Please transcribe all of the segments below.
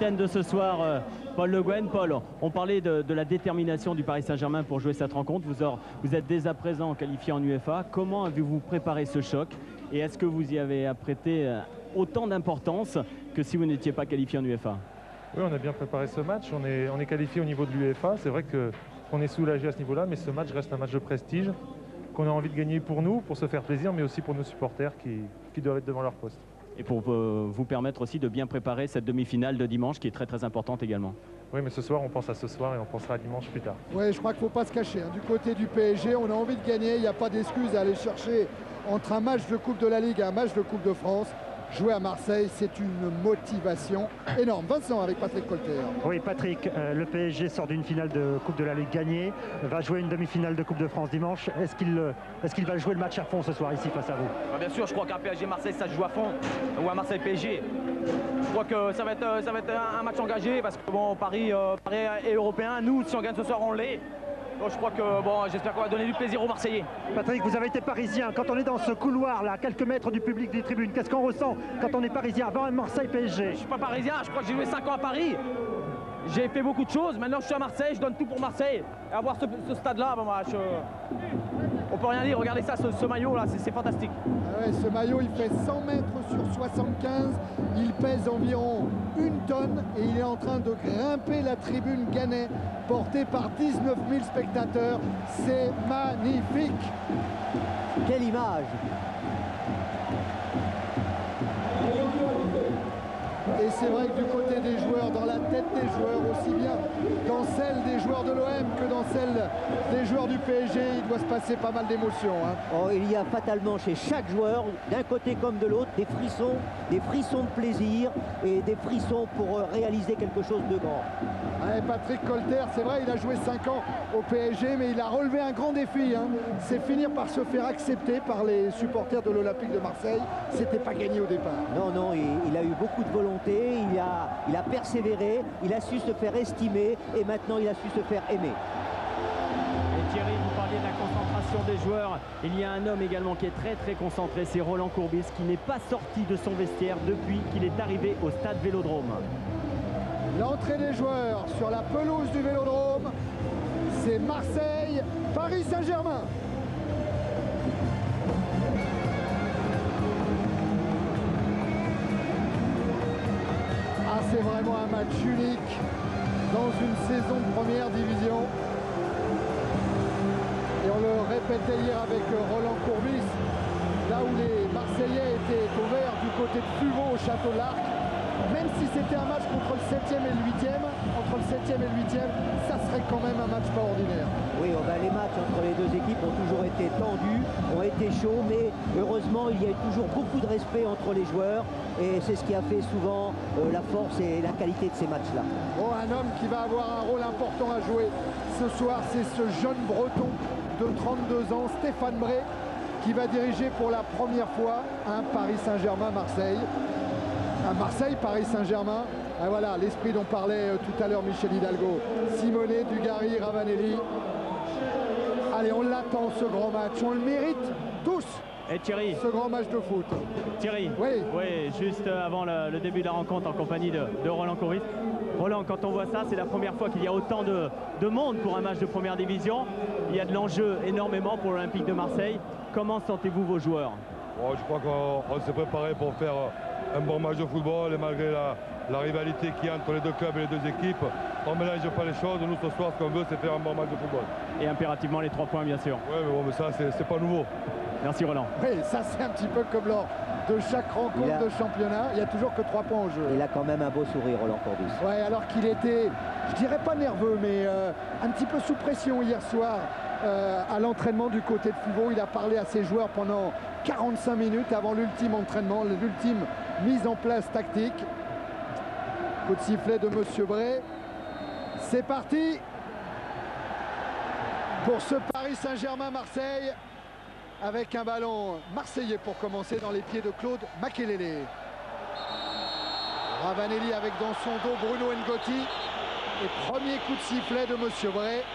capitaine de ce soir, Paul Le Guen. Paul, on parlait de la détermination du Paris Saint-Germain pour jouer cette rencontre. Vous êtes dès à présent qualifié en UEFA. Comment avez-vous préparé ce choc? Et est-ce que vous y avez apprêté autant d'importance que si vous n'étiez pas qualifié en UEFA? Oui, on a bien préparé ce match. On est qualifié au niveau de l'UEFA. C'est vrai qu'on est soulagé à ce niveau-là, mais ce match reste un match de prestige qu'on a envie de gagner pour nous, pour se faire plaisir, mais aussi pour nos supporters qui doivent être devant leur poste. Et pour vous permettre aussi de bien préparer cette demi-finale de dimanche qui est très très importante également. Oui, mais ce soir, on pense à ce soir et on pensera à dimanche plus tard. Oui, je crois qu'il ne faut pas se cacher. Du côté du PSG, on a envie de gagner. Il n'y a pas d'excuse à aller chercher entre un match de Coupe de la Ligue et un match de Coupe de France. Jouer à Marseille, c'est une motivation énorme. Vincent avec Patrick Colter. Oui, Patrick, le PSG sort d'une finale de Coupe de la Ligue gagnée, va jouer une demi-finale de Coupe de France dimanche. Est-ce qu'il va jouer le match à fond ce soir ici face à vous? Bien sûr, je crois qu'un PSG-Marseille, ça se joue à fond, ou un Marseille-PSG. Je crois que ça va être un match engagé parce que bon, Paris est européen. Nous, si on gagne ce soir, on l'est. Donc je crois que bon, j'espère qu'on va donner du plaisir aux Marseillais. Patrick, vous avez été parisien. Quand on est dans ce couloir là, à quelques mètres du public des tribunes, qu'est-ce qu'on ressent quand on est parisien avant un Marseille-PSG? Je ne suis pas parisien, je crois que j'ai joué 5 ans à Paris. J'ai fait beaucoup de choses. Maintenant, je suis à Marseille, je donne tout pour Marseille. Et avoir ce stade-là, bon, on peut rien dire. Regardez ça, ce maillot là, c'est fantastique. Ah ouais, ce maillot, il fait 100 mètres sur 75. Il pèse environ 1 tonne et il est en train de grimper la tribune Gannet, portée par 19 000 spectateurs. C'est magnifique. Quelle image! Et c'est vrai que du côté des joueurs, dans la tête des joueurs, aussi bien dans celle des joueurs de l'OM que dans celle des joueurs du PSG, il doit se passer pas mal d'émotions. Oh, il y a fatalement chez chaque joueur, d'un côté comme de l'autre, des frissons de plaisir et des frissons pour réaliser quelque chose de grand. Ouais, Patrick Colter, c'est vrai, il a joué 5 ans au PSG, mais il a relevé un grand défi. C'est finir par se faire accepter par les supporters de l'Olympique de Marseille. C'était pas gagné au départ. Non, non, il a eu beaucoup de volonté, il a persévéré, il a su se faire estimer et maintenant il a su se faire aimer. Et Thierry, vous parliez de la concentration des joueurs. Il y a un homme également qui est très très concentré, c'est Roland Courbis, qui n'est pas sorti de son vestiaire depuis qu'il est arrivé au stade Vélodrome. L'entrée des joueurs sur la pelouse du Vélodrome, c'est Marseille, Paris Saint-Germain. Ah, c'est vraiment un match unique dans une saison de première division. Et on le répétait hier avec Roland Courbis, là où les Marseillais étaient au vert du côté de Fuveau au Château de l'Arc. Même si c'était un match contre le 7e et le 8e, entre le 7e et le 8e, ça serait quand même un match pas ordinaire. Oui, les matchs entre les deux équipes ont toujours été tendus, ont été chauds, mais heureusement, il y a eu toujours beaucoup de respect entre les joueurs et c'est ce qui a fait souvent la force et la qualité de ces matchs-là. Bon, un homme qui va avoir un rôle important à jouer ce soir, c'est ce jeune Breton de 32 ans, Stéphane Bré, qui va diriger pour la première fois un Paris Saint-Germain-Marseille. À Marseille, Paris Saint-Germain. Et voilà, l'esprit dont parlait tout à l'heure Michel Hidalgo. Simonet, Dugarry, Ravanelli. Allez, on l'attend ce grand match. On le mérite tous. Et Thierry, ce grand match de foot. Thierry, oui, juste avant le début de la rencontre en compagnie de Roland Courbis. Roland, quand on voit ça, c'est la première fois qu'il y a autant de monde pour un match de première division. Il y a de l'enjeu énormément pour l'Olympique de Marseille. Comment sentez-vous vos joueurs? Je crois qu'on s'est préparé pour faire un bon match de football et malgré la rivalité qu'il y a entre les deux clubs et les deux équipes, on ne mélange pas les choses. Nous, ce soir, ce qu'on veut, c'est faire un bon match de football. Et impérativement les 3 points, bien sûr. Oui, mais bon, mais ça, c'est pas nouveau. Merci Roland. Oui, ça c'est un petit peu comme lors de chaque rencontre de championnat. Il n'y a toujours que 3 points en jeu. Il a quand même un beau sourire, Roland Courbis. Oui, alors qu'il était, je dirais pas nerveux, mais un petit peu sous pression hier soir à l'entraînement du côté de Fuveau. Il a parlé à ses joueurs pendant 45 minutes avant l'ultime entraînement, l'ultime mise en place tactique. Coup de sifflet de Monsieur Bré. C'est parti pour ce Paris Saint-Germain-Marseille avec un ballon marseillais pour commencer dans les pieds de Claude Makelele. Ravanelli avec dans son dos Bruno Ngotti. Et premier coup de sifflet de Monsieur Bré.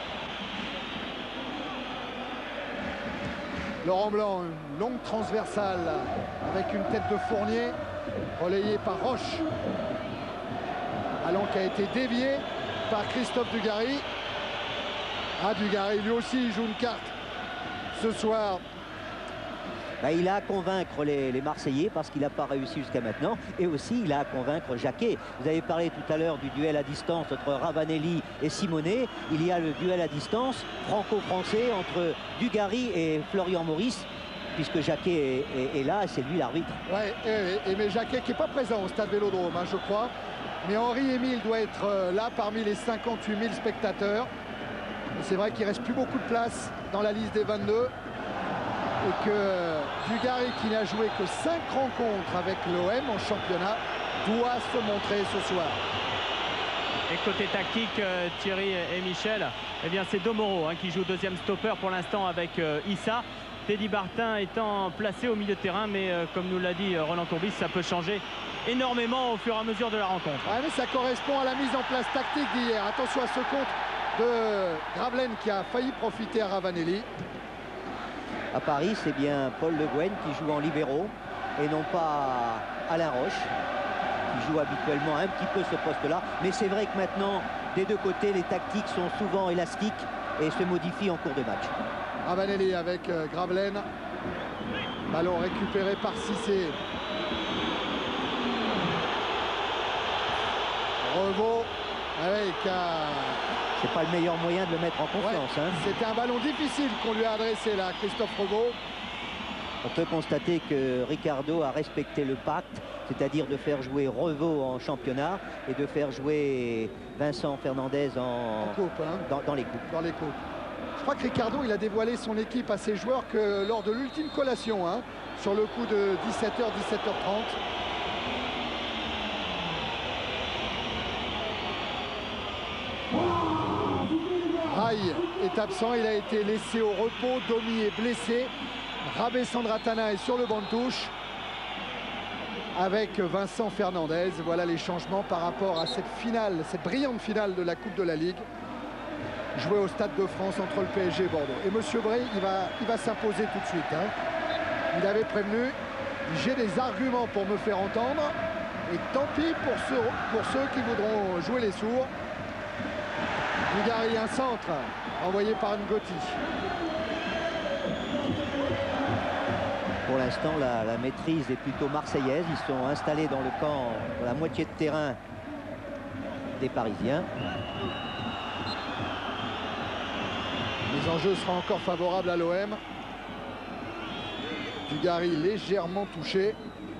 Laurent Blanc, une longue transversale avec une tête de Fournier, relayée par Roche. Ballon qui a été dévié par Christophe Dugarry. Ah, Dugarry, lui aussi, il joue une carte ce soir. Bah, il a à convaincre les Marseillais parce qu'il n'a pas réussi jusqu'à maintenant. Et aussi, il a à convaincre Jacquet. Vous avez parlé tout à l'heure du duel à distance entre Ravanelli et Simonet. Il y a le duel à distance franco-français entre Dugarry et Florian Maurice, puisque Jacquet est là et c'est lui l'arbitre. Ouais, mais Jacquet qui n'est pas présent au stade Vélodrome, hein, je crois. Mais Henri-Émile doit être là parmi les 58 000 spectateurs. C'est vrai qu'il ne reste plus beaucoup de place dans la liste des 22. Et que Dugarry, qui n'a joué que 5 rencontres avec l'OM en championnat, doit se montrer ce soir. Et côté tactique, Thierry et Michel, eh bien c'est Domoro hein, qui joue deuxième stopper pour l'instant avec Issa. Teddy Bartin étant placé au milieu de terrain, mais comme nous l'a dit Roland Courbis, ça peut changer énormément au fur et à mesure de la rencontre. Ouais, mais ça correspond à la mise en place tactique d'hier. Attention à ce contre de Gravelaine qui a failli profiter à Ravanelli. À Paris, c'est bien Paul Le Guen qui joue en libéraux et non pas Alain Roche, qui joue habituellement un petit peu ce poste-là. Mais c'est vrai que maintenant, des deux côtés, les tactiques sont souvent élastiques et se modifient en cours de match. Ravanelli avec Gravelaine. Ballon récupéré par Cissé. Revaux avec... C'est pas le meilleur moyen de le mettre en confiance. Ouais, hein. C'était un ballon difficile qu'on lui a adressé là, Christophe Revaux. On peut constater que Ricardo a respecté le pacte, c'est-à-dire de faire jouer Revaux en championnat et de faire jouer Vincent Fernandez en coupe, hein. dans les coupes. Dans les coupes. Je crois que Ricardo, il a dévoilé son équipe à ses joueurs que lors de l'ultime collation, hein, sur le coup de 17h, 17h30. Raï est absent, il a été laissé au repos. Domi est blessé. Rabé Sandratana est sur le banc de touche avec Vincent Fernandez. Voilà les changements par rapport à cette finale, cette brillante finale de la Coupe de la Ligue jouée au Stade de France entre le PSG et Bordeaux. Et Monsieur Bray, il va s'imposer tout de suite. Hein. Il avait prévenu, j'ai des arguments pour me faire entendre. Et tant pis pour ceux qui voudront jouer les sourds. Dugarry, un centre envoyé par Ngoti. Pour l'instant, la maîtrise est plutôt marseillaise. Ils sont installés dans le camp, dans la moitié de terrain des Parisiens. Les enjeux seront encore favorables à l'OM. Dugarry légèrement touché.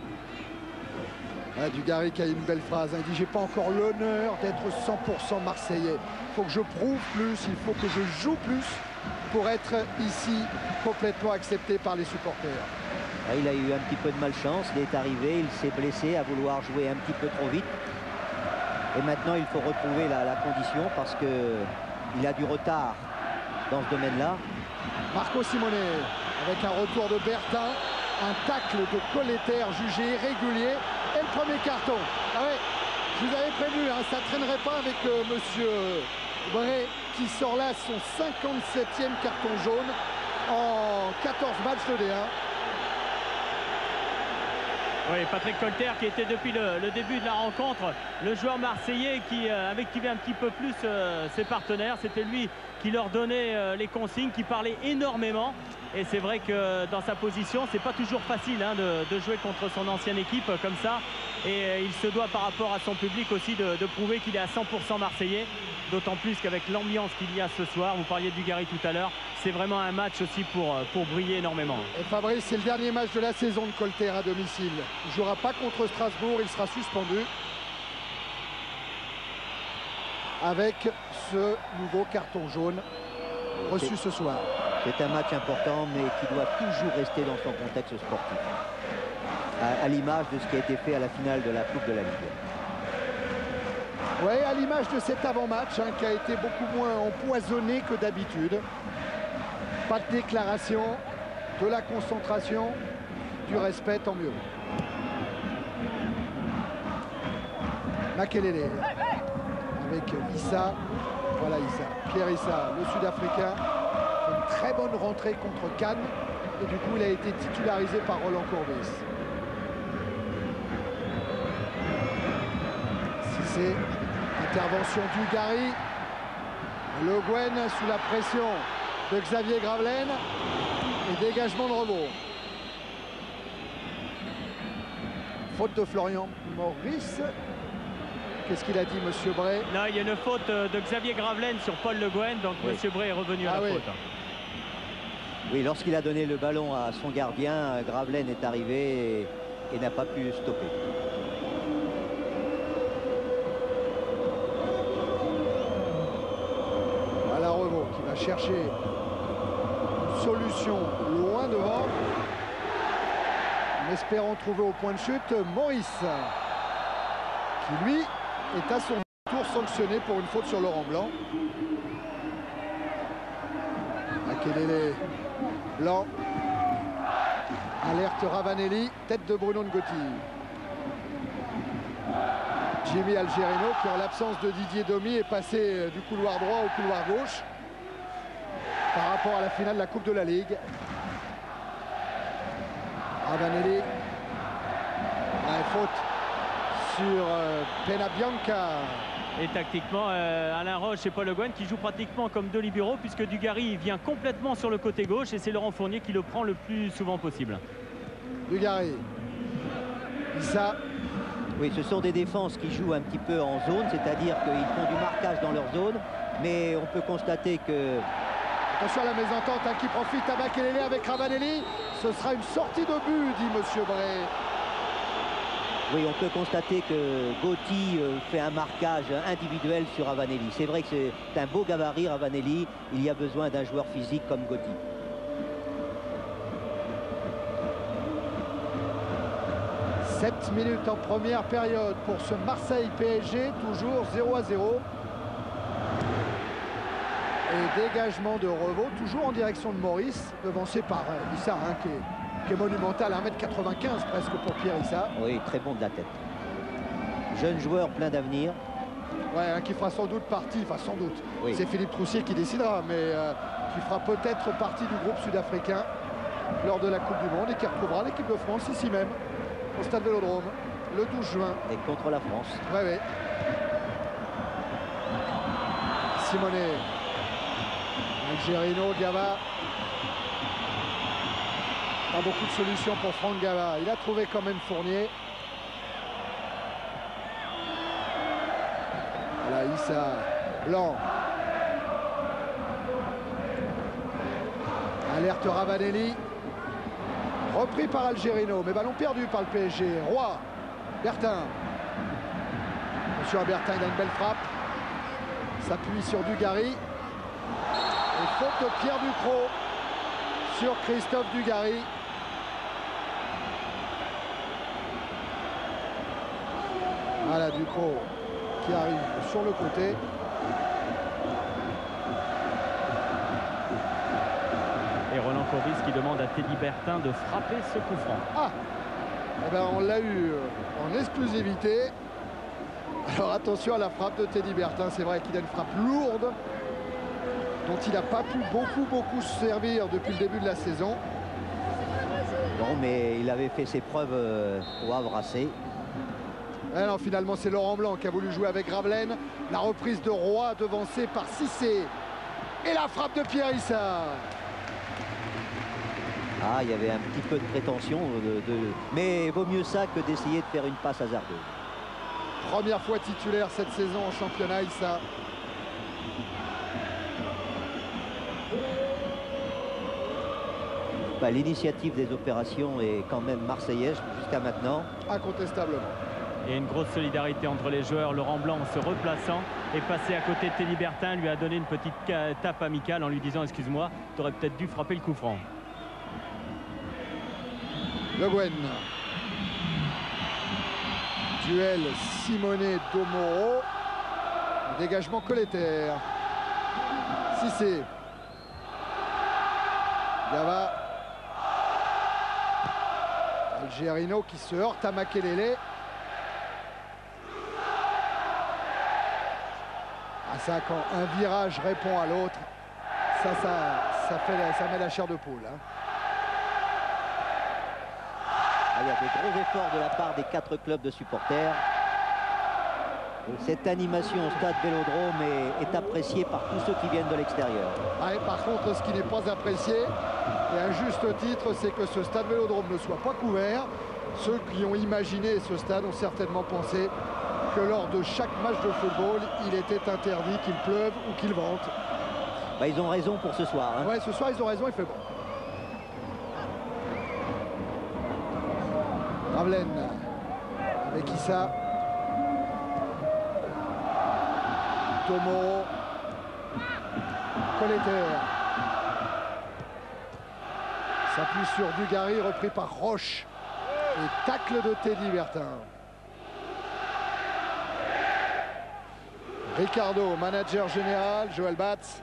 Ah, Dugarry qui a une belle phrase. Il dit, j'ai pas encore l'honneur d'être 100% marseillais. Il faut que je prouve plus, il faut que je joue plus pour être ici complètement accepté par les supporters. Il a eu un petit peu de malchance, il est arrivé, il s'est blessé à vouloir jouer un petit peu trop vite. Et maintenant, il faut retrouver la condition parce qu'il a du retard dans ce domaine-là. Marco Simonet avec un retour de Bertin, un tacle de Colletter jugé irrégulier et le premier carton. Ah ouais, je vous avais prévenu, hein, ça ne traînerait pas avec Monsieur Bray qui sort là son 57e carton jaune en 14 matchs de D1. Oui, Patrick Colter qui était depuis le début de la rencontre le joueur marseillais qui activait un petit peu plus ses partenaires. C'était lui qui leur donnait les consignes, qui parlait énormément. Et c'est vrai que dans sa position, c'est pas toujours facile hein, de jouer contre son ancienne équipe comme ça. Et il se doit par rapport à son public aussi de prouver qu'il est à 100% marseillais. D'autant plus qu'avec l'ambiance qu'il y a ce soir, vous parliez de Dugarry tout à l'heure, c'est vraiment un match aussi pour briller énormément. Et Fabrice, c'est le dernier match de la saison de Colter à domicile. Il ne jouera pas contre Strasbourg, il sera suspendu. Avec ce nouveau carton jaune reçu ce soir. C'est un match important, mais qui doit toujours rester dans son contexte sportif. À l'image de ce qui a été fait à la finale de la Coupe de la Ligue. Oui, à l'image de cet avant-match hein, qui a été beaucoup moins empoisonné que d'habitude. Pas de déclaration, de la concentration, du respect, tant mieux. Makelele avec Issa. Voilà Issa, Pierre Issa, le Sud-Africain. Une très bonne rentrée contre Cannes. Et du coup, il a été titularisé par Roland Courbis. Cissé Intervention du Gary. Le Gwen sous la pression de Xavier Gravelaine. Et dégagement de Revaux. Faute de Florian Maurice. Qu'est-ce qu'il a dit, monsieur Bray? Non, il y a une faute de Xavier Gravelaine sur Paul Le Guen, donc Oui. monsieur Bray est revenu à la faute. Oui, lorsqu'il a donné le ballon à son gardien, Gravelaine est arrivé et n'a pas pu stopper. Voilà Revaux qui va chercher une solution loin devant. En espérant trouver au point de chute Maurice, qui lui est à son tour sanctionné pour une faute sur Laurent Blanc. Makelele, Blanc. Alerte Ravanelli, tête de Bruno Ngotti. Jimmy Algerino qui, en l'absence de Didier Domi, est passé du couloir droit au couloir gauche par rapport à la finale de la Coupe de la Ligue. Ravanelli. Faute sur Penabianca. Et tactiquement, Alain Roche et Paul Le Guen qui jouent pratiquement comme deux libéraux, puisque Dugarry vient complètement sur le côté gauche et c'est Laurent Fournier qui le prend le plus souvent possible. Dugarry. Issa. Oui, ce sont des défenses qui jouent un petit peu en zone, c'est-à-dire qu'ils font du marquage dans leur zone, mais on peut constater que... Attention à la mésentente qui profite à Makelele avec Ravanelli. Ce sera une sortie de but, dit monsieur Bray. Oui, on peut constater que Gotti fait un marquage individuel sur Ravanelli. C'est vrai que c'est un beau gabarit, Ravanelli. Il y a besoin d'un joueur physique comme Gotti. « 7 minutes en première période pour ce Marseille-PSG, toujours 0-0. Et dégagement de Revaux, toujours en direction de Maurice, devancé par Issa, qui est monumental, 1m95 presque pour Pierre Issa. Oui, très bon de la tête. Jeune joueur plein d'avenir. Ouais, qui fera sans doute partie, enfin sans doute, oui. C'est Philippe Troussier qui décidera, mais qui fera peut-être partie du groupe sud-africain lors de la Coupe du Monde et qui retrouvera l'équipe de France ici même, au Stade Vélodrome, le 12 juin. Et contre la France. Ouais, ouais. Simonet. Algerino, Gava. Pas beaucoup de solutions pour Franck Gava. Il a trouvé quand même Fournier. Voilà, Issa. Blanc. Alerte Ravanelli. Repris par Algerino, mais ballon perdu par le PSG. Roy. Bertin. Attention à Bertin, il a une belle frappe. S'appuie sur Dugarry. Et faute de Pierre Ducrot sur Christophe Dugarry. Voilà Ducrot qui arrive sur le côté. Et Roland Courbis qui demande à Teddy Bertin de frapper ce coup franc. Ah, eh ben on l'a eu en exclusivité. Alors attention à la frappe de Teddy Bertin. C'est vrai qu'il a une frappe lourde dont il n'a pas pu beaucoup se servir depuis le début de la saison. Non, mais il avait fait ses preuves au Havre AC. Non, finalement, c'est Laurent Blanc qui a voulu jouer avec Gravelaine. La reprise de Roy devancée par Cissé. Et la frappe de Pierre Issa. Ah, il y avait un petit peu de prétention. Mais vaut mieux ça que d'essayer de faire une passe hasardeuse. Première fois titulaire cette saison en championnat, Issa. Bah, l'initiative des opérations est quand même marseillaise jusqu'à maintenant. Incontestablement. Et une grosse solidarité entre les joueurs. Laurent Blanc, en se replaçant, est passé à côté de Teddy Bertin, lui a donné une petite tape amicale en lui disant « Excuse-moi, tu aurais peut-être dû frapper le coup franc ». Le Guen. Duel Simonet-Domoro. Dégagement Colletter. Cissé. Gava. Algerino qui se heurte à Makelele. Ah, ça, quand un virage répond à l'autre, ça met la chair de poule. Hein. Ah, il y a des gros efforts de la part des 4 clubs de supporters. Cette animation au stade Vélodrome est appréciée par tous ceux qui viennent de l'extérieur. Ouais, par contre, ce qui n'est pas apprécié, et à juste titre, c'est que ce stade Vélodrome ne soit pas couvert. Ceux qui ont imaginé ce stade ont certainement pensé que lors de chaque match de football, il était interdit qu'il pleuve ou qu'il vente. Bah, ils ont raison pour ce soir. Hein. Ouais, ce soir, ils ont raison, il fait bon. Ravelaine avec Issa. Tomoro. Colleter. S'appuie sur Dugarry, repris par Roche. Et tacle de Teddy Bertin. Ricardo, manager général, Joël Batz.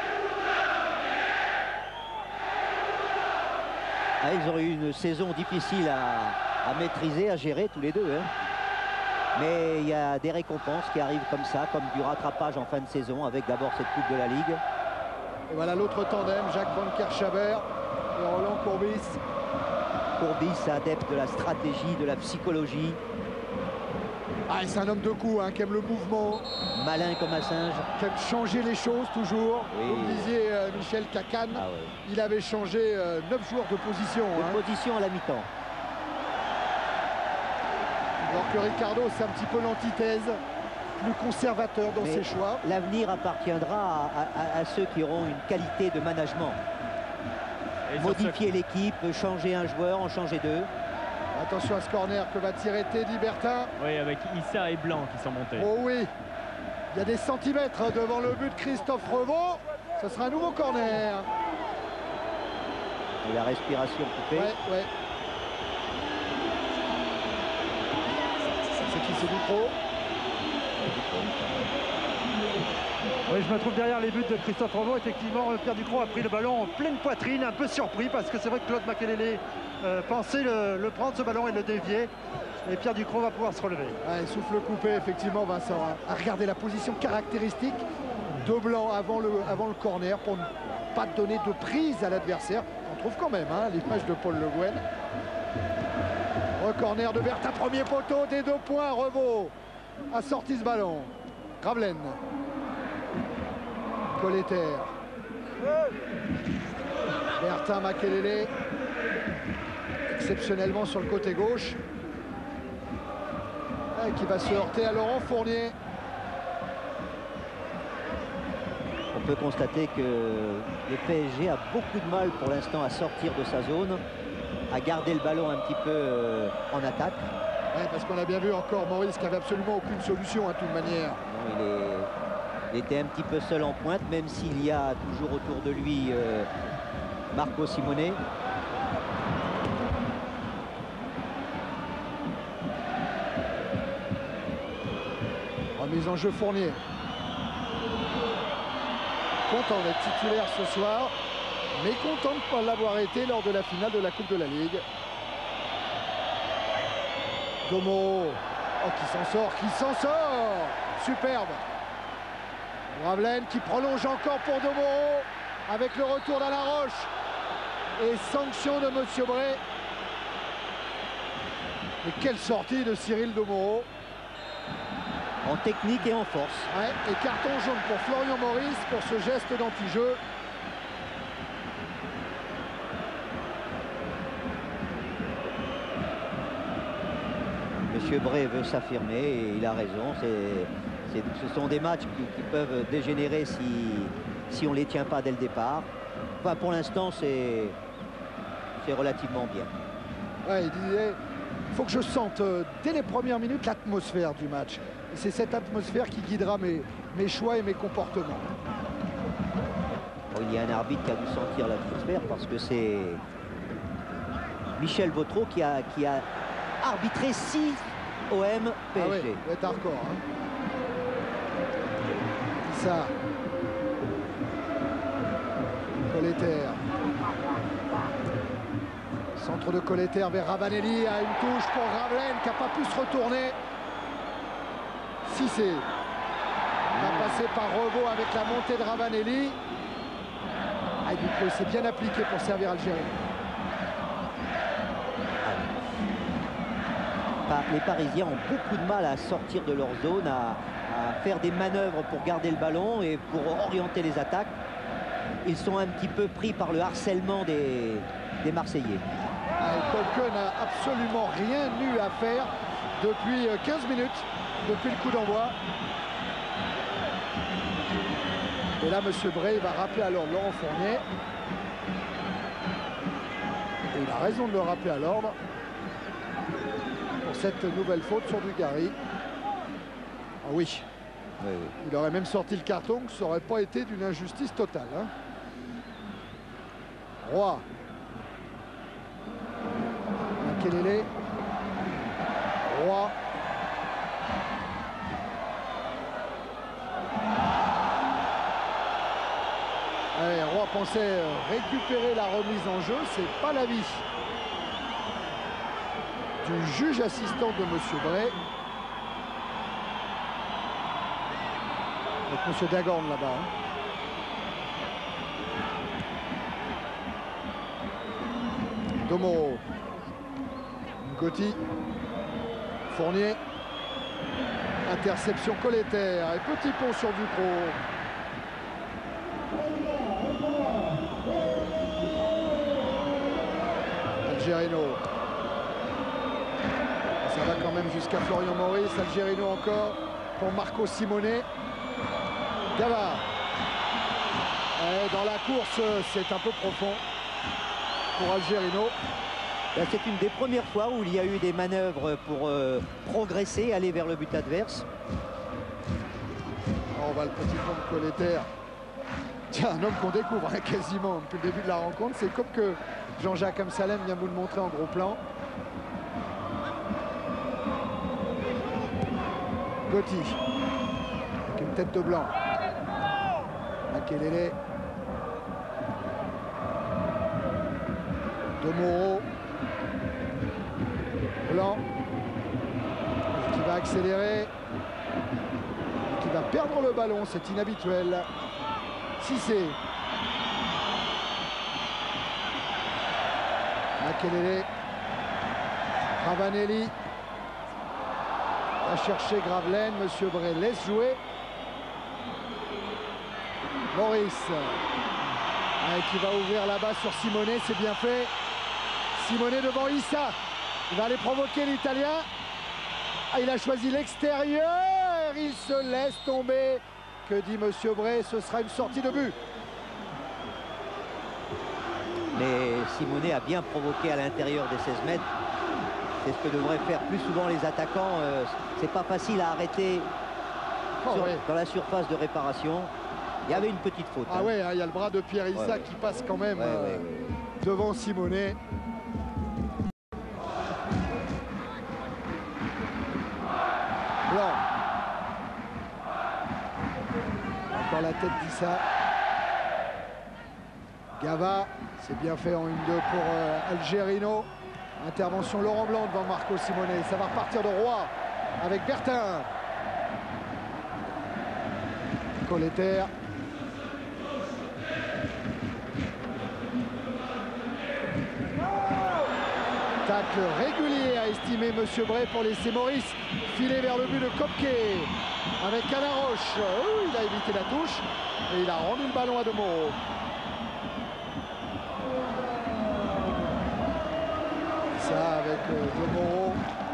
Ah, ils ont eu une saison difficile à maîtriser, à gérer tous les deux. Hein. Mais il y a des récompenses qui arrivent comme ça, comme du rattrapage en fin de saison, avec d'abord cette Coupe de la Ligue. Et voilà l'autre tandem, Jacques Van Kerchaber et Roland Courbis. Courbis, adepte de la stratégie, de la psychologie. Ah, c'est un homme de coup, hein, qui aime le mouvement. Malin comme un singe. Qui aime changer les choses toujours. Oui. Vous le disiez, Michel Cacane, Ah ouais. il avait changé 9 joueurs de position. De position à la mi-temps. Alors que Ricardo, c'est un petit peu l'antithèse, plus conservateur dans Mais ses choix. l'avenir appartiendra à ceux qui auront une qualité de management. Et Modifier l'équipe, changer un joueur, en changer deux. Attention à ce corner que va tirer Teddy Bertin. Oui, avec Issa et Blanc qui sont montés. Oh oui, il y a des centimètres devant le but de Christophe Revaux. Ce sera un nouveau corner. Et la respiration coupée. Ouais. C'est qui, c'est Ducrot? Oui, je me trouve derrière les buts de Christophe Revaux. Effectivement, Pierre Ducrot a pris le ballon en pleine poitrine, un peu surpris parce que c'est vrai que Claude Makelele pensait le prendre ce ballon et le dévier. Et Pierre Ducrot va pouvoir se relever. Ouais, souffle coupé, effectivement, Vincent. À regarder la position caractéristique de Blanc avant le corner pour ne pas donner de prise à l'adversaire. On trouve quand même l'image de Paul Le Guen. Corner de Bertha, premier poteau, des 2 points. Revaux a sorti ce ballon. Ravelaine. Colleter. Bertin Makelele. Exceptionnellement sur le côté gauche. Qui va se heurter à Laurent Fournier. On peut constater que le PSG a beaucoup de mal pour l'instant à sortir de sa zone, à garder le ballon un petit peu en attaque. Ouais, parce qu'on a bien vu encore Maurice qui avait absolument aucune solution à toute manière. Non, il était un petit peu seul en pointe, même s'il y a toujours autour de lui Marco Simone. Remise en jeu Fournier. Content d'être titulaire ce soir, mais content de ne pas l'avoir été lors de la finale de la Coupe de la Ligue. Tomoro, qui s'en sort, superbe. Ravelaine qui prolonge encore pour Tomoro avec le retour d'Alain Roche et sanction de Monsieur Bray. Et quelle sortie de Cyril Tomoro. En technique et en force. Ouais, et carton jaune pour Florian Maurice pour ce geste d'anti-jeu. Monsieur Bray veut s'affirmer et il a raison. Ce sont des matchs qui peuvent dégénérer si on ne les tient pas dès le départ. Enfin, pour l'instant, c'est relativement bien. Ouais, il disait, il faut que je sente dès les premières minutes l'atmosphère du match. Et c'est cette atmosphère qui guidera mes choix et mes comportements. Bon, il y a un arbitre qui a dû sentir l'atmosphère parce que c'est Michel Vautreau qui a arbitré 6 OM PSG. Ah ouais, ça va être hardcore. Ça. Colleter. Centre de Colleter vers Ravanelli à une touche pour Ravelaine qui n'a pas pu se retourner. Cissé va passer par Revaux avec la montée de Ravanelli. Ah, du coup, il s'est bien appliqué pour servir Algérie. les Parisiens ont beaucoup de mal à sortir de leur zone, à faire des manœuvres pour garder le ballon et pour orienter les attaques. Ils sont un petit peu pris par le harcèlement des Marseillais. Colque n'a absolument rien eu à faire depuis 15 minutes, depuis le coup d'envoi. Et là, M. Bray va rappeler à l'ordre Laurent Fournier. Et il a raison de le rappeler à l'ordre pour cette nouvelle faute sur Dugarry. Ah oui. Oui, oui. Il aurait même sorti le carton, que ça n'aurait pas été d'une injustice totale. Hein. Roy. Makelele. Roy. Allez, Roy pensait récupérer la remise en jeu, c'est pas l'avis du juge assistant de M. Bray. Avec M. Dagorn là-bas. Hein. Domoro. Gotti. Fournier. Interception Colleter. Et petit pont sur Ducrot. Algerino. Ça va quand même jusqu'à Florian Maurice. Algerino encore pour Marco Simone. Gava. Dans la course, c'est un peu profond pour Algerino. C'est une des premières fois où il y a eu des manœuvres pour progresser, aller vers le but adverse. On va le petit pont de Colleter. Tiens, un homme qu'on découvre hein, quasiment depuis le début de la rencontre. C'est comme que Jean-Jacques Amsalem vient vous le montrer en gros plan. Gotti. Avec une tête de blanc. Makelele. Domoro. Blanc. Qui va accélérer. Qui va perdre le ballon. C'est inhabituel. Cissé. Makelele. Ravanelli. Va chercher Gravelaine. Monsieur Bray laisse jouer. Maurice. Qui va ouvrir là-bas sur Simone. C'est bien fait. Simone devant Issa. Il va aller provoquer l'Italien. Ah, il a choisi l'extérieur. Il se laisse tomber. Que dit Monsieur Bray? Ce sera une sortie de but. Mais Simone a bien provoqué à l'intérieur des 16 mètres. C'est ce que devraient faire plus souvent les attaquants. C'est pas facile à arrêter dans la surface de réparation. Il y avait une petite faute. Ah ouais, il y a le bras de Pierre Issa qui passe quand même devant Simone. Blanc. Encore la tête d'Issa. Gava, c'est bien fait en 1-2 pour Algerino. Intervention Laurent Blanc devant Marco Simone. Ça va repartir de Roy avec Bertin. Colleter. Tacle régulier a estimé Monsieur Bray pour laisser Maurice filer vers le but de Kopke avec Canaroche. Il a évité la touche et il a rendu le ballon à Domoro. Ça avec Domoro.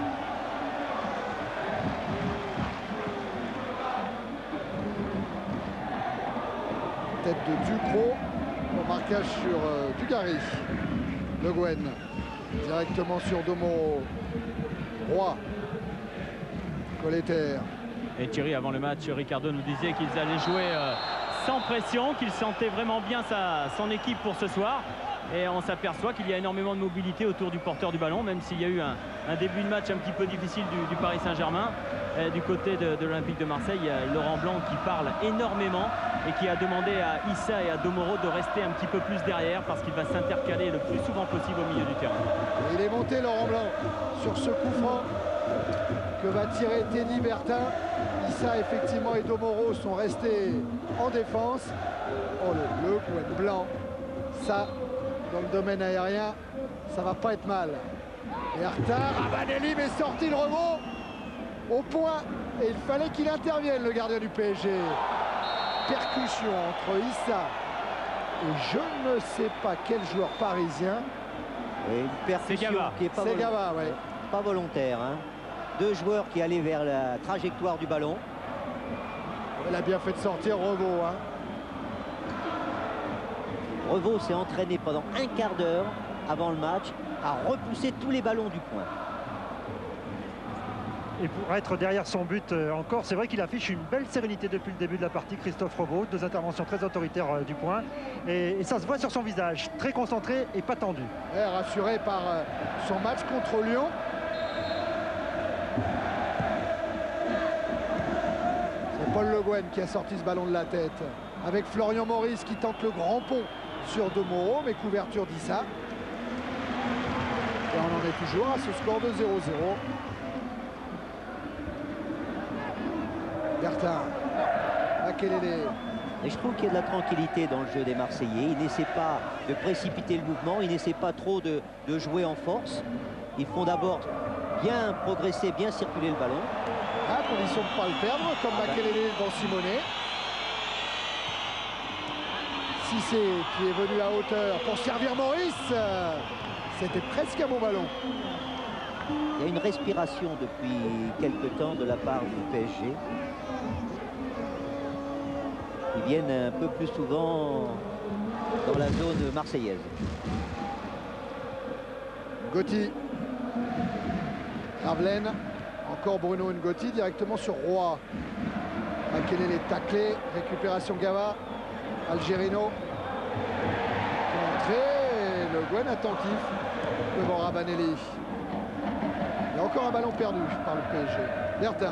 Tête de Ducrot au marquage sur Dugarry. Le Guen. Directement sur Domoro. Roy. Colleter. Et Thierry, avant le match, Ricardo nous disait qu'ils allaient jouer sans pression, qu'ils sentaient vraiment bien son équipe pour ce soir. Et on s'aperçoit qu'il y a énormément de mobilité autour du porteur du ballon, même s'il y a eu un début de match un petit peu difficile du Paris Saint-Germain. Du côté de l'Olympique de Marseille, il y a Laurent Blanc qui parle énormément et qui a demandé à Issa et à Domoro de rester un petit peu plus derrière parce qu'il va s'intercaler le plus souvent possible au milieu du terrain. Et il est monté Laurent Blanc sur ce coup franc que va tirer Teddy Bertin. Issa effectivement et Domoro sont restés en défense. Oh le coup blanc, ça dans le domaine aérien, ça va pas être mal. Bertin, Ravanelli, mais sorti le rebond au point. Et il fallait qu'il intervienne, le gardien du PSG. Percussion entre Issa et je ne sais pas quel joueur parisien. Et une percussion qui est pas, Gava, ouais. Pas volontaire. Hein. Deux joueurs qui allaient vers la trajectoire du ballon. Elle a bien fait de sortir Revaux. Hein. Revaux s'est entraîné pendant un quart d'heure avant le match à repousser tous les ballons du point. Et pour être derrière son but encore, c'est vrai qu'il affiche une belle sérénité depuis le début de la partie, Christophe Revaux. Deux interventions très autoritaires du point. Et ça se voit sur son visage, très concentré et pas tendu. Ouais, rassuré par son match contre Lyon. C'est Paul Le Guen qui a sorti ce ballon de la tête. Avec Florian Maurice qui tente le grand pont sur De Moro, mais couverture d'Issa. Et on en est toujours à ce score de 0-0. Bertin, Makelele. Et je trouve qu'il y a de la tranquillité dans le jeu des Marseillais. Ils n'essaient pas de précipiter le mouvement, ils n'essaient pas trop de jouer en force. Ils font d'abord bien progresser, bien circuler le ballon. À condition de ne pas le perdre, comme Makelele devant Simonet. Cissé qui est venu à hauteur pour servir Maurice. C'était presque un bon ballon. Il y a une respiration depuis quelque temps de la part du PSG. Ils viennent un peu plus souvent dans la zone marseillaise. Gotti. Ravelaine. Encore Bruno Ngotti directement sur Roy. Makelele est taclé. Récupération Gava. Algerino. Entrée. Le Guen attentif devant Ravanelli. Il y a encore un ballon perdu par le PSG. Bertin.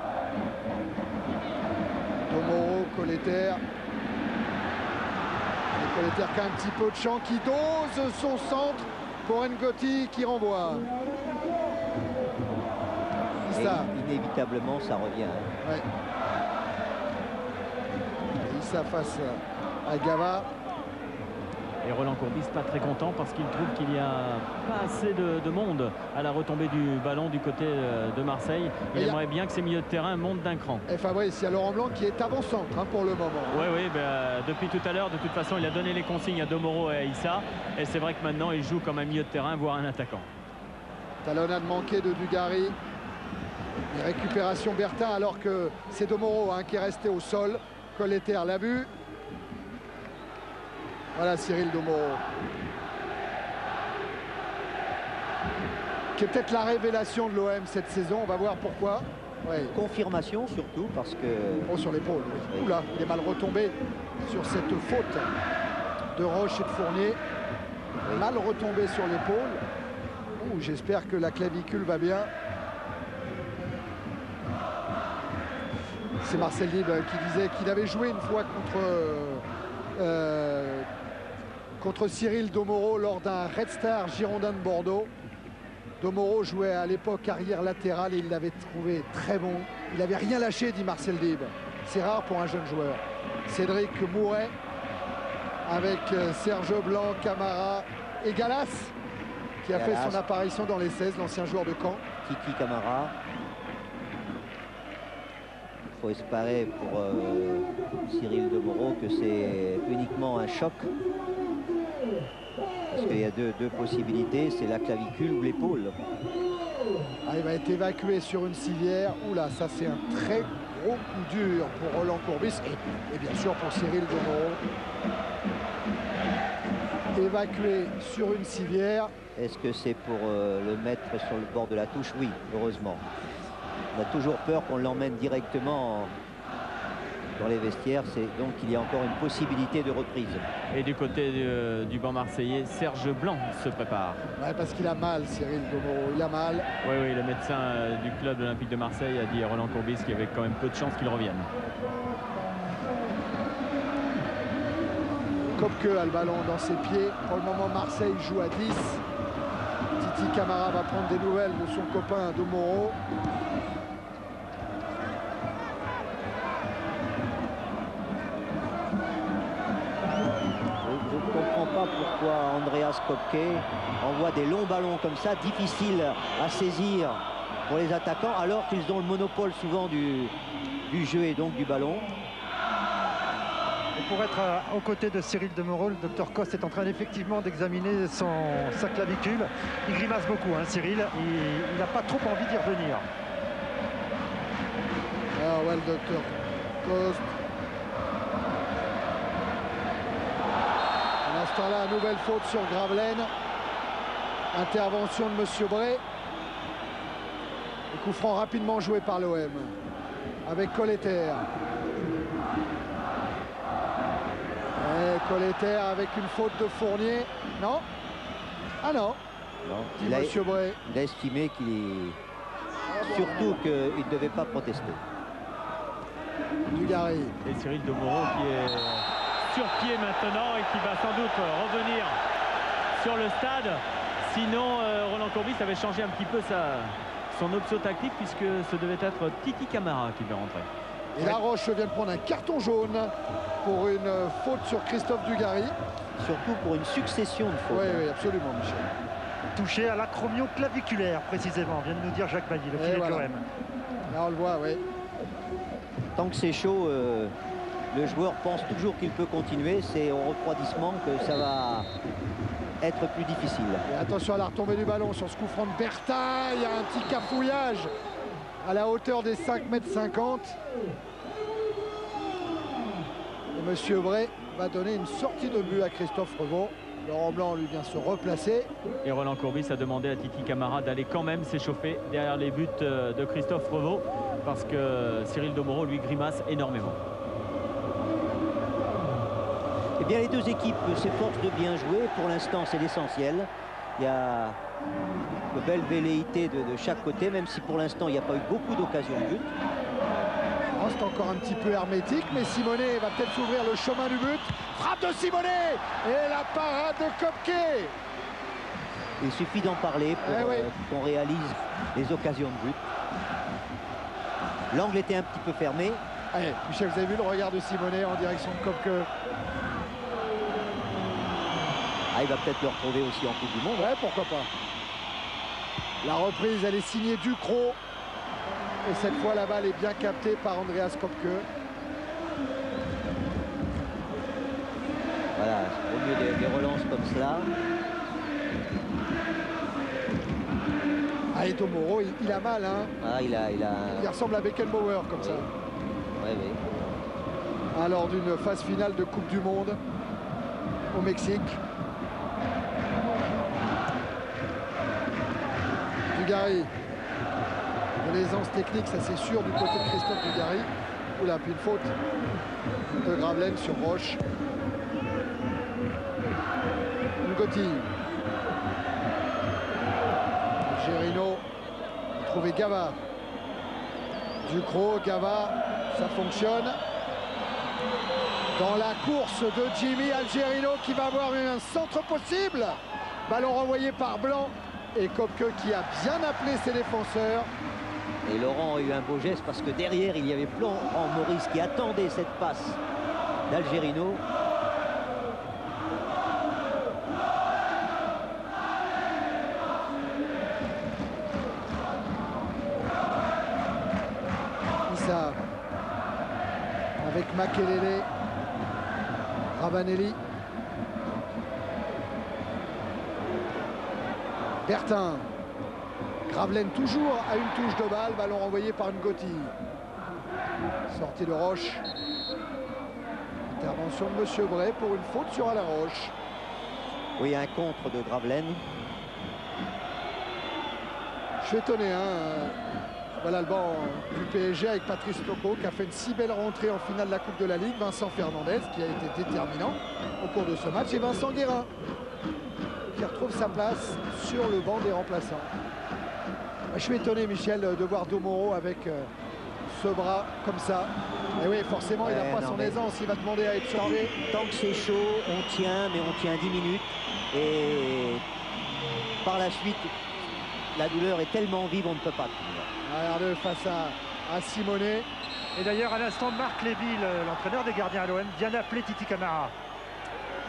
Domoro, Colleter. Colleter qui a un petit peu de champ, qui dose son centre pour Ngotti qui renvoie. Issa. Inévitablement, ça revient. Ouais. Issa face à Gava. Et Roland Courbis pas très content parce qu'il trouve qu'il n'y a pas assez de monde à la retombée du ballon du côté de Marseille. Il aimerait bien que ses milieux de terrain montent d'un cran. Et Fabrice, il y a Laurent Blanc qui est avant-centre pour le moment. Oui, depuis tout à l'heure, de toute façon, il a donné les consignes à Domoro et à Issa. Et c'est vrai que maintenant, il joue comme un milieu de terrain, voire un attaquant. Talonnade manquée de Dugarry. Et récupération Bertin alors que c'est Domoro qui est resté au sol. Colleter l'a vu. Voilà Cyril Domoro. Qui est peut-être la révélation de l'OM cette saison. On va voir pourquoi. Ouais. Confirmation surtout parce que... Oh, sur l'épaule. Oui. Oula, il est mal retombé sur cette faute de Roche et de Fournier. Oui. Mal retombé sur l'épaule. J'espère que la clavicule va bien. C'est Marcel Libre qui disait qu'il avait joué une fois contre Cyril Domoro lors d'un Red Star Girondin de Bordeaux. Domoro jouait à l'époque arrière latéral et il l'avait trouvé très bon. Il n'avait rien lâché, dit Marcel Libre. C'est rare pour un jeune joueur. Cédric Mouret avec Serge Blanc, Camara et Galas qui a fait son apparition dans les 16, l'ancien joueur de Caen. Kiki Camara. Il faut espérer pour Cyril Domoro que c'est uniquement un choc. Parce qu'il y a deux possibilités, c'est la clavicule ou l'épaule. Il va être évacué sur une civière. Oula, ça c'est un très gros coup dur pour Roland Courbis et bien sûr pour Cyril Domoro. Évacué sur une civière. Est-ce que c'est pour le mettre sur le bord de la touche? Oui, heureusement. On a toujours peur qu'on l'emmène directement dans les vestiaires, donc il y a encore une possibilité de reprise. Et du côté du banc marseillais, Serge Blanc se prépare. Ouais, parce qu'il a mal, Cyril Domoro, il a mal. Oui, le médecin du club olympique de Marseille a dit à Roland Courbis qu'il y avait quand même peu de chances qu'il revienne. Kopke a le ballon dans ses pieds. Pour le moment, Marseille joue à 10. Titi Camara va prendre des nouvelles de son copain Domoro. Je ne comprends pas pourquoi Andreas Köpke envoie des longs ballons comme ça, difficiles à saisir pour les attaquants, alors qu'ils ont le monopole souvent du jeu et donc du ballon. Et pour être aux côtés de Cyril Demoreau, le docteur Coste est en train effectivement d'examiner sa clavicule. Il grimace beaucoup, hein, Cyril. Il n'a pas trop envie d'y revenir. Ah ouais, le docteur Coste. Pendant ce temps-là, nouvelle faute sur Gravelaine. Intervention de Monsieur Bray. Le coup franc rapidement joué par l'OM. Avec Colleter. Colleter avec une faute de Fournier. Non. Ah non. Non. Monsieur Bray. Il a estimé surtout qu'il ne devait pas protester. Dugarry. Et Cyril Demoreau qui est sur pied maintenant et qui va sans doute revenir sur le stade. Sinon, Roland Courbis avait changé un petit peu son option tactique puisque ce devait être Titi Camara qui devait rentrer. Et La Roche vient de prendre un carton jaune pour une faute sur Christophe Dugarry. Surtout pour une succession de fautes. Oui, oui, absolument, Michel. Touché à l'acromioclaviculaire, précisément, vient de nous dire Jacques Bailly, le filet de l'OM. Là, on le voit, oui. Tant que c'est chaud, le joueur pense toujours qu'il peut continuer. C'est au refroidissement que ça va être plus difficile. Et attention à la retombée du ballon sur ce coup franc de Bertha. Il y a un petit cafouillage à la hauteur des 5,50 m. Et Monsieur Bray va donner une sortie de but à Christophe Revaux. Laurent Blanc lui vient se replacer. Et Roland Courbis a demandé à Titi Camara d'aller quand même s'échauffer derrière les buts de Christophe Revaux parce que Cyril Demoreau lui grimace énormément. Eh bien, les deux équipes s'efforcent de bien jouer. Pour l'instant, c'est l'essentiel. Il y a de belles velléités de chaque côté, même si pour l'instant, il n'y a pas eu beaucoup d'occasions de but. Oh, c'est encore un petit peu hermétique, mais Simonet va peut-être s'ouvrir le chemin du but. Frappe de Simonet et la parade de Köpke. Il suffit d'en parler pour qu'on réalise les occasions de but. L'angle était un petit peu fermé. Allez, Michel, vous avez vu le regard de Simonet en direction de Köpke? Ah, il va peut-être le retrouver aussi en Coupe du Monde. Ouais, pourquoi pas. La reprise, elle est signée Ducrot. Et cette fois, la balle est bien captée par Andreas Köpke. Voilà, au mieux des relances comme cela. Ah, et Demoreau, il a mal, hein. Ah, il ressemble à Beckenbauer, comme ça. Oui, oui. Alors, d'une phase finale de Coupe du Monde au Mexique. Dugarry. De l'aisance technique, ça c'est sûr, du côté de Christophe Dugarry. Oula, puis une faute de Gravelaine sur Roche. Ngotti. Gerino. Trouvé Gava. Ducrot, Gava, ça fonctionne. Dans la course de Jimmy Algerino qui va avoir un centre possible. Ballon renvoyé par Blanc. Et Köpke qui a bien appelé ses défenseurs. Et Laurent a eu un beau geste parce que derrière, il y avait Florent Maurice qui attendait cette passe d'Algerino. Issa avec Makelele, Ravanelli. Bertin. Gravelaine toujours à une touche de balle, ballon renvoyé par Ngotti. Sortie de Roche. Intervention de Monsieur Bray pour une faute sur Alain Roche. Oui, un contre de Gravelaine. Je suis étonné, hein. Voilà le banc du PSG avec Patrice Toko qui a fait une si belle rentrée en finale de la Coupe de la Ligue. Vincent Fernandez qui a été déterminant au cours de ce match. Et Vincent Guérin qui retrouve sa place sur le banc des remplaçants. Je suis étonné, Michel, de voir Demoreau avec ce bras comme ça. Et oui, forcément, il n'a pas son aisance. Il va demander à être changé. Tant que c'est chaud, on tient, mais on tient 10 minutes. Et par la suite, la douleur est tellement vive, on ne peut pas tenir. Regardez face à Simonet. Et d'ailleurs, à l'instant, Marc Lévy, l'entraîneur des gardiens à l'OM, vient d'appeler Titi Camara.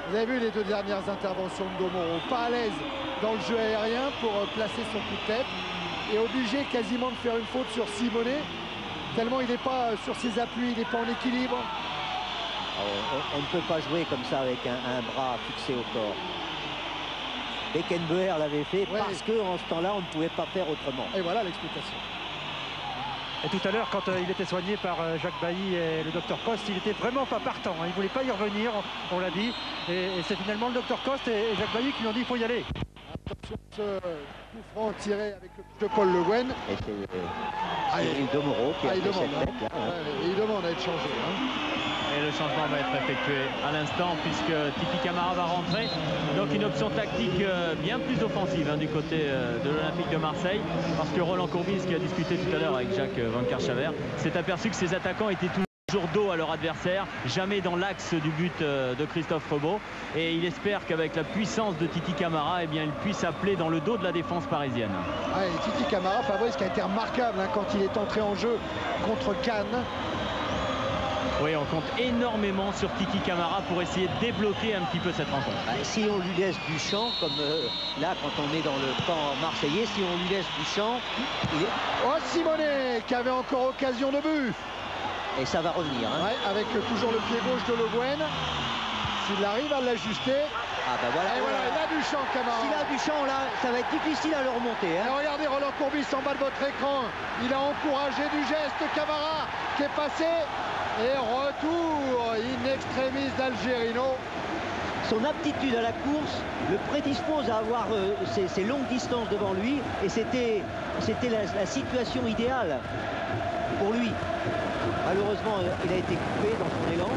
Vous avez vu les 2 dernières interventions de Domoro, pas à l'aise dans le jeu aérien pour placer son coup de tête et obligé quasiment de faire une faute sur Simonet, tellement il n'est pas sur ses appuis, il n'est pas en équilibre. On ne peut pas jouer comme ça avec un bras fixé au corps. Beckenbauer l'avait fait parce qu'en ce temps-là, on ne pouvait pas faire autrement. Et voilà l'explication. Et tout à l'heure, quand il était soigné par Jacques Bailly et le docteur Coste, il était vraiment pas partant. Il ne voulait pas y revenir, on l'a dit. Et c'est finalement le docteur Coste et Jacques Bailly qui lui ont dit qu'il faut y aller. Attention, ce coup franc tiré avec le touche de Paul Le Guen. Et c'est Cyril Domoro qui a fait cette tête là. Et il demande à être changé. Et le changement va être effectué à l'instant puisque Titi Camara va rentrer. Donc une option tactique bien plus offensive du côté de l'Olympique de Marseille. Parce que Roland Courbis, qui a discuté tout à l'heure avec Jacques Van Kerchaver, s'est aperçu que ses attaquants étaient toujours dos à leur adversaire, jamais dans l'axe du but de Christophe Rebaud. Et il espère qu'avec la puissance de Titi Camara, eh bien, il puisse appeler dans le dos de la défense parisienne. Ouais, et Titi Camara, Fabrice, qui a été remarquable quand il est entré en jeu contre Cannes. Oui, on compte énormément sur Titi Camara pour essayer de débloquer un petit peu cette rencontre. Si on lui laisse du champ, comme là quand on est dans le camp marseillais, si on lui laisse du champ, Oh, Simonet qui avait encore occasion de but. Et ça va revenir. Ouais, avec toujours le pied gauche de Le Guen. S'il arrive à l'ajuster. Ah ben voilà. Et voilà, il a du champ, Camara. S'il a du champ là, ça va être difficile à le remonter. Et regardez Roland Courbis en bas de votre écran. Il a encouragé du geste Camara qui est passé. Et retour in extremis d'Algerino. Son aptitude à la course le prédispose à avoir ces longues distances devant lui. Et c'était la situation idéale pour lui. Malheureusement, il a été coupé dans son élan.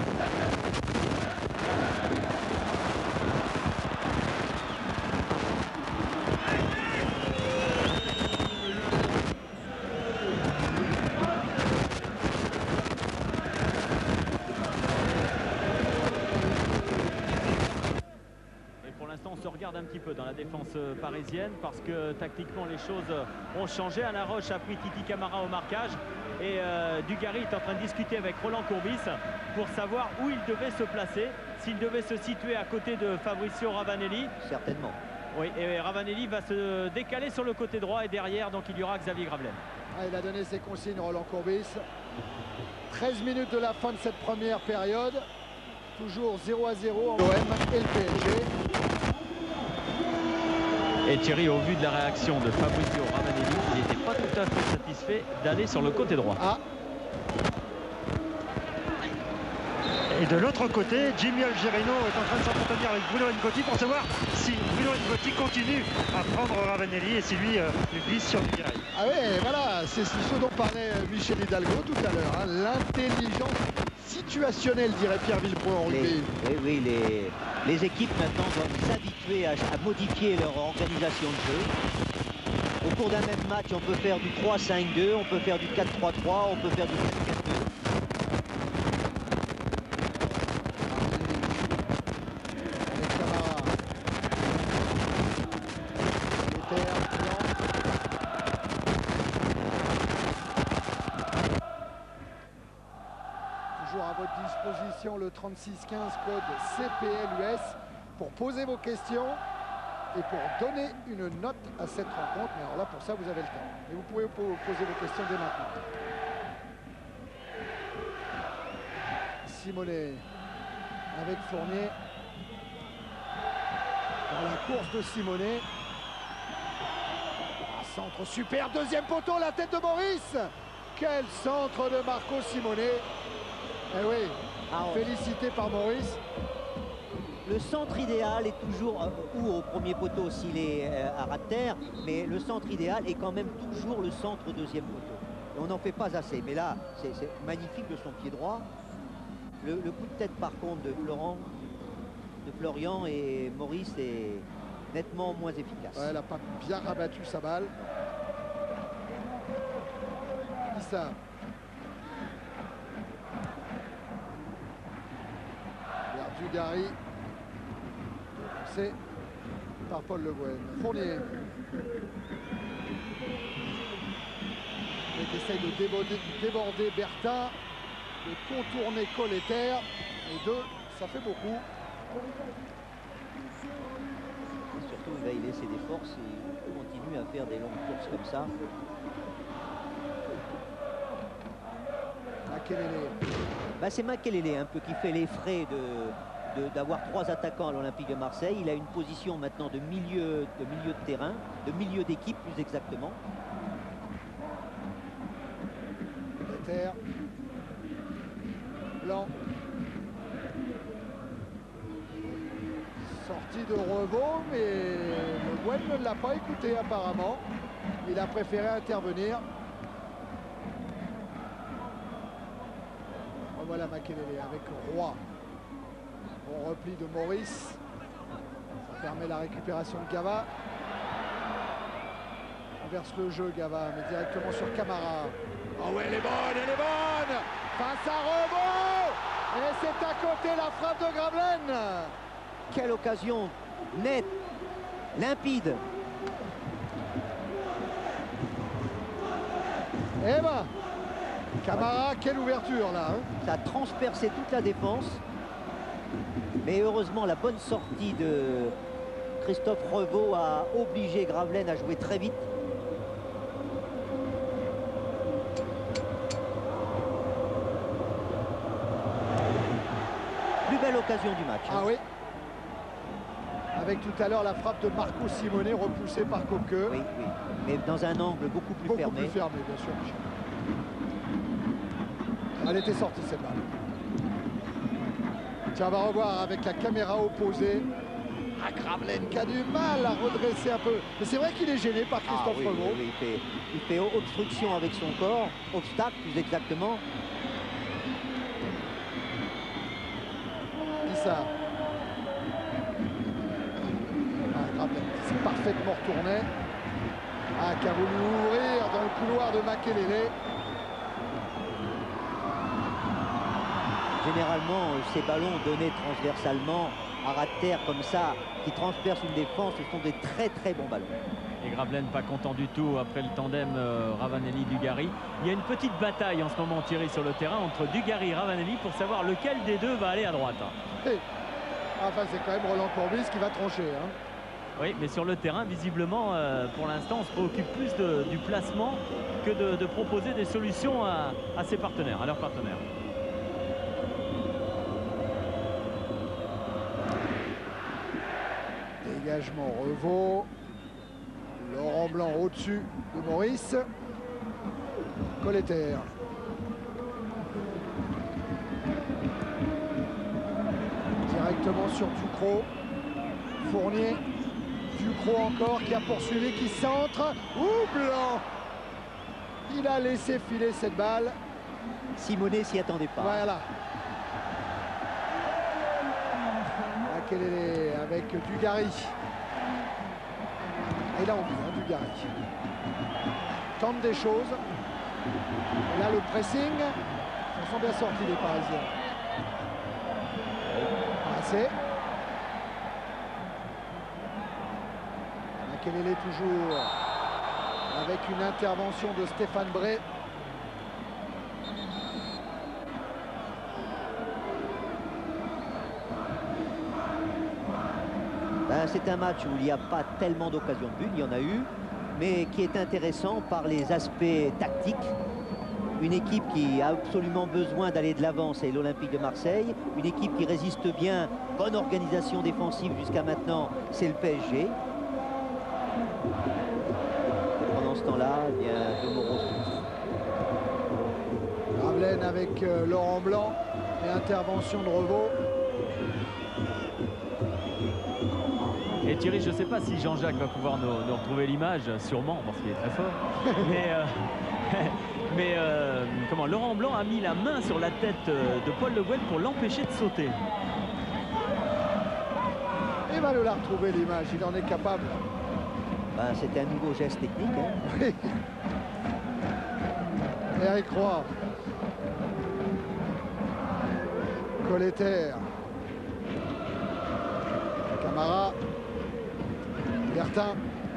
Un petit peu dans la défense parisienne parce que tactiquement les choses ont changé. Alain Roche a pris Titi Camara au marquage et Dugarry est en train de discuter avec Roland Courbis pour savoir où il devait se placer, s'il devait se situer à côté de Fabrizio Ravanelli. Certainement. Oui, et Ravanelli va se décaler sur le côté droit et derrière donc il y aura Xavier Gravelaine. Ah, il a donné ses consignes Roland Courbis. 13 minutes de la fin de cette première période. Toujours 0-0 en l'OM et le PSG. Et Thierry, au vu de la réaction de Fabrizio Ravanelli, il n'était pas tout à fait satisfait d'aller sur le côté droit. Ah. Et de l'autre côté, Jimmy Algerino est en train de s'entretenir avec Bruno Ngotti pour savoir si Bruno Ngotti continue à prendre Ravanelli et si lui glisse sur Dugarry. Ah oui, voilà, c'est ce dont parlait Michel Hidalgo tout à l'heure. L'intelligence situationnelle, dirait Pierre Villepreux en rugby. Oui, les équipes maintenant doivent s'habituer à modifier leur organisation de jeu. Au cours d'un même match, on peut faire du 3-5-2, on peut faire du 4-3-3, on peut faire du 4-4-2. Le 36-15 code CPLUS pour poser vos questions et pour donner une note à cette rencontre. Mais alors là, pour ça, vous avez le temps. Et vous pouvez poser vos questions dès maintenant. Simonet avec Fournier. Dans la course de Simonet. Centre super, deuxième poteau, la tête de Maurice. Quel centre de Marco Simonet. Eh oui. Félicité par Maurice. Le centre idéal est toujours, ou au premier poteau s'il est à ras de terre, mais le centre idéal est quand même toujours le centre deuxième poteau. Et on n'en fait pas assez, mais là, c'est magnifique de son pied droit. Le coup de tête par contre de Florian et Maurice est nettement moins efficace. Ouais, elle n'a pas bien rabattu sa balle. Issa. Dugarry, c'est par Paul Le Guen. Fournier. Il essaye de déborder Bertha, de contourner Colletter. Et deux, ça fait beaucoup. Et surtout, il va y laisser des forces et il continue à faire des longues courses comme ça. Makelele. Bah, c'est Makelele un peu qui fait les frais d'avoir 3 attaquants à l'Olympique de Marseille. Il a une position maintenant de milieu de terrain, de milieu d'équipe plus exactement. Terre. Blanc. Sortie de Revaux, mais le Gwen ne l'a pas écouté apparemment. Il a préféré intervenir. Voilà Makelele avec Roy. Bon repli de Maurice. Ça permet la récupération de Gava. Inverse le jeu Gava, mais directement sur Camara. Oh ouais, elle est bonne face à Revaux. Et c'est à côté la frappe de Gravelaine. Quelle occasion nette, limpide. Eh ben, Camara, quelle ouverture là. Ça a transpercé toute la défense. Mais heureusement, la bonne sortie de Christophe Revaux a obligé Gravelaine à jouer très vite. Plus belle occasion du match. Ah oui. Avec tout à l'heure la frappe de Marco Simone repoussée par Coqueux. Oui, oui. Mais dans un angle beaucoup plus fermé. Beaucoup plus fermé, bien sûr. Elle était sortie cette balle. Tiens, on va revoir avec la caméra opposée. Ah, Gravelaine qui a du mal à redresser un peu. Mais c'est vrai qu'il est gêné par Christophe Revaux. Oui, il fait obstruction avec son corps, obstacle plus exactement. Issa. Ah, Gravelaine qui s'est parfaitement retourné. Ah, qui a voulu ouvrir dans le couloir de Makelele. Généralement, ces ballons donnés transversalement à ras de terre comme ça, qui transpercent une défense, ce sont des très très bons ballons. Et Gravelaine pas content du tout après le tandem Ravanelli-Dugarry. Il y a une petite bataille en ce moment tirée sur le terrain entre Dugarry et Ravanelli pour savoir lequel des deux va aller à droite. Enfin, c'est quand même Roland Courbis qui va trancher. Hein. Oui, mais sur le terrain, visiblement, pour l'instant, on se préoccupe plus du placement que de proposer des solutions à ses partenaires, à leurs partenaires. Dégagement Revaux. Laurent Blanc au-dessus de Maurice. Colleter. Directement sur Ducrot. Fournier. Ducrot encore qui a poursuivi, qui centre. Ouh, Blanc. Il a laissé filer cette balle. Simone s'y attendait pas. Voilà. Makelele avec Dugarry. Et là on dit, hein, Dugarry. Tente des choses. Et là le pressing. Ils sont bien sortis les Parisiens. Passé. Makelele toujours avec une intervention de Stéphane Bray. C'est un match où il n'y a pas tellement d'occasions de but, il y en a eu, mais qui est intéressant par les aspects tactiques. Une équipe qui a absolument besoin d'aller de l'avant, c'est l'Olympique de Marseille. Une équipe qui résiste bien, bonne organisation défensive jusqu'à maintenant, c'est le PSG. Et pendant ce temps-là, il y a De Moreau. Gravelaine avec Laurent Blanc et intervention de Revaux. Et Thierry, je ne sais pas si Jean-Jacques va pouvoir nous retrouver l'image, sûrement, parce qu'il est très fort. Mais comment, Laurent Blanc a mis la main sur la tête de Paul Le Guen pour l'empêcher de sauter. Il va nous la retrouver l'image, il en est capable. Ben, c'était un nouveau geste technique. Hein. Oui. Eric Roy. Colleter. Camara. Bertin.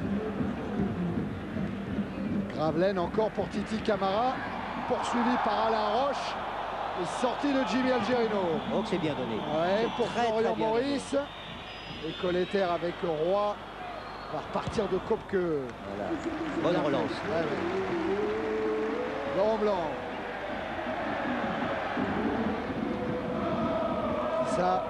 Gravelaine encore pour Titi Camara. Poursuivi par Alain Roche. Et sortie de Jimmy Algerino. Donc c'est bien donné. Ouais, pour Florian Maurice. Et Colleter avec Roy. va repartir de Kopke. Voilà. Bonne relance. Ouais, ouais. Laurent Blanc. Ça.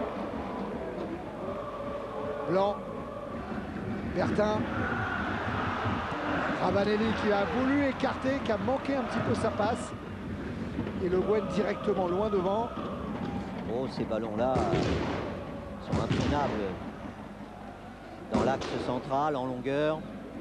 Blanc. Bertin. Ravanelli qui a voulu écarter, qui a manqué un petit peu sa passe. Et Le Guen directement loin devant. Oh, ces ballons-là sont imprenables dans l'axe central, en longueur.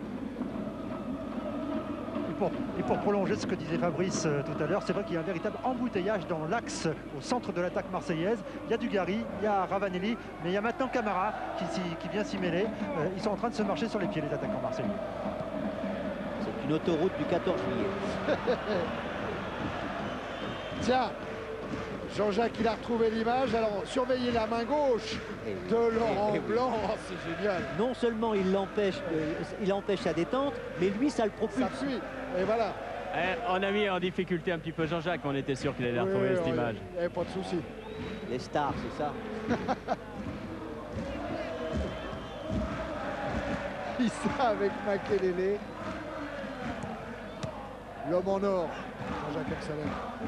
Et pour prolonger ce que disait Fabrice tout à l'heure, c'est vrai qu'il y a un véritable embouteillage dans l'axe au centre de l'attaque marseillaise. Il y a Dugarry, il y a Ravanelli, mais il y a maintenant Camara qui vient s'y mêler. Ils sont en train de se marcher sur les pieds, les attaquants marseillais. C'est une autoroute du 14 juillet. Tiens, Jean-Jacques, il a retrouvé l'image. Alors, surveillez la main gauche de Laurent Blanc. Oh, c'est génial. Non seulement il empêche sa détente, mais lui, ça le propulse. Ça fuit. Et voilà. On a mis en difficulté un petit peu Jean-Jacques. On était sûr qu'il allait retrouver cette image. Il n'y avait pas de souci. Les stars, c'est ça. Issa avec Makelele. L'homme en or. Jean-Jacques Amsalem.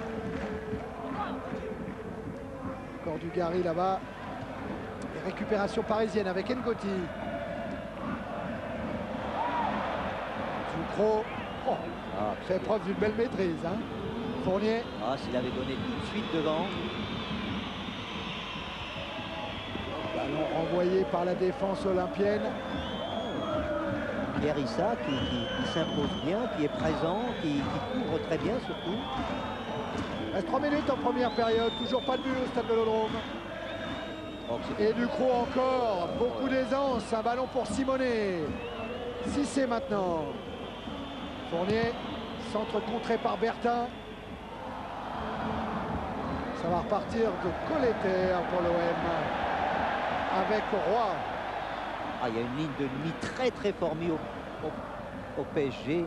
Encore Dugarry là-bas. Et récupération parisienne avec Ngoti. Ducrot. Oh, fait preuve d'une belle maîtrise. Hein. Fournier. Ah, s'il avait donné tout de suite devant. Ballon renvoyé par la défense olympienne. Pierre Issa qui s'impose bien, qui est présent, qui couvre très bien surtout. Il reste 3 minutes en première période, toujours pas de but au stade de Vélodrome. Oh, et Ducrot encore, beaucoup d'aisance, un ballon pour Simonet. Cissé maintenant. Fournier, centre contré par Bertin. Ça va repartir de Colleter pour l'OM. Avec Roy. Ah, il y a une ligne de demi très très formée au PSG.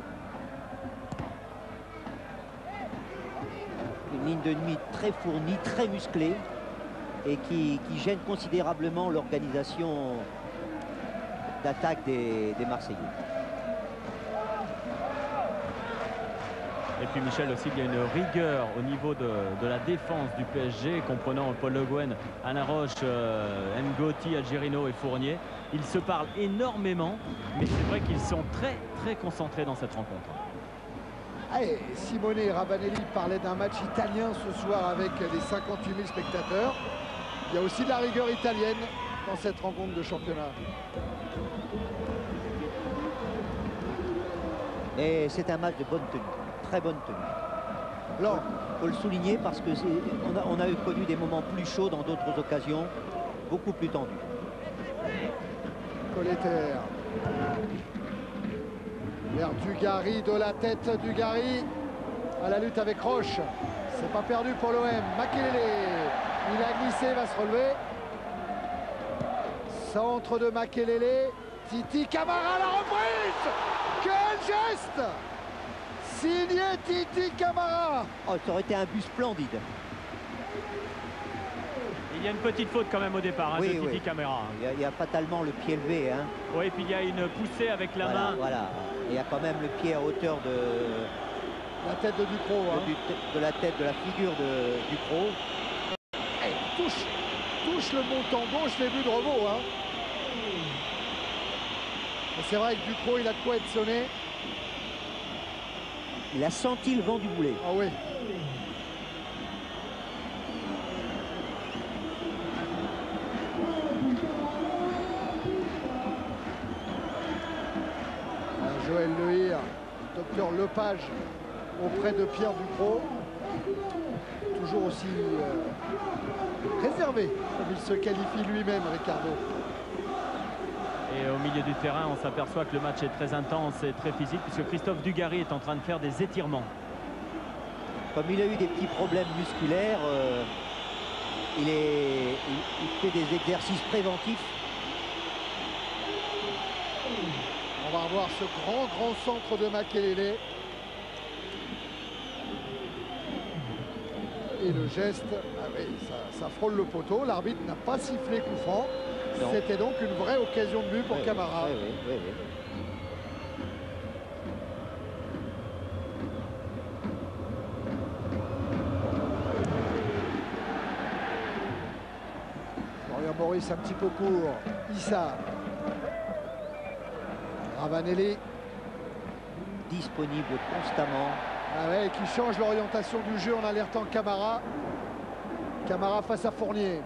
Une ligne de demi très fournie, très musclée et qui gêne considérablement l'organisation d'attaque des Marseillais. Et puis Michel aussi, il y a une rigueur au niveau de la défense du PSG, comprenant Paul Le Guen, Alain Roche, Ngoti, Algerino et Fournier. Ils se parlent énormément, mais c'est vrai qu'ils sont très très concentrés dans cette rencontre. Allez, Simonet et Ravanelli parlaient d'un match italien ce soir avec les 58 000 spectateurs. Il y a aussi de la rigueur italienne dans cette rencontre de championnat. Et c'est un match de bonne tenue, très bonne tenue. Blanc. Il faut le souligner parce que on a eu connu des moments plus chauds dans d'autres occasions, beaucoup plus tendus. Colleter. Vers Dugarry, de la tête Dugarry à la lutte avec Roche. C'est pas perdu pour l'OM. Makelele, il a glissé, va se relever. Centre de Makelele. Titi Camara, la reprise. Quel geste! Signé Titi Camara. Oh, ça aurait été un but splendide. Il y a une petite faute quand même au départ de Titi Camara. Il y a fatalement le pied levé. Hein. Oui, et puis il y a une poussée avec la main. Voilà. Il y a quand même le pied à hauteur de la tête de Ducrot. De la tête, de la figure de Ducrot. Touche le montant gauche, les buts de Revaux. Hein. C'est vrai que Ducrot, il a de quoi être sonné. Il a senti le vent du boulet. Ah oui. Joël Lehir, docteur Lepage auprès de Pierre Ducrot. Toujours aussi réservé, comme il se qualifie lui-même, Ricardo. Et au milieu du terrain, on s'aperçoit que le match est très intense et très physique, puisque Christophe Dugarry est en train de faire des étirements. Comme il a eu des petits problèmes musculaires, il fait des exercices préventifs. On va revoir ce grand centre de Makelele. Et le geste, ah oui, ça frôle le poteau. L'arbitre n'a pas sifflé coup franc. C'était donc une vraie occasion de but pour Camara. Oui. Florian Maurice un petit peu court. Issa. Ravanelli. Disponible constamment. Ah ouais, qui change l'orientation du jeu en alertant Camara. Camara face à Fournier.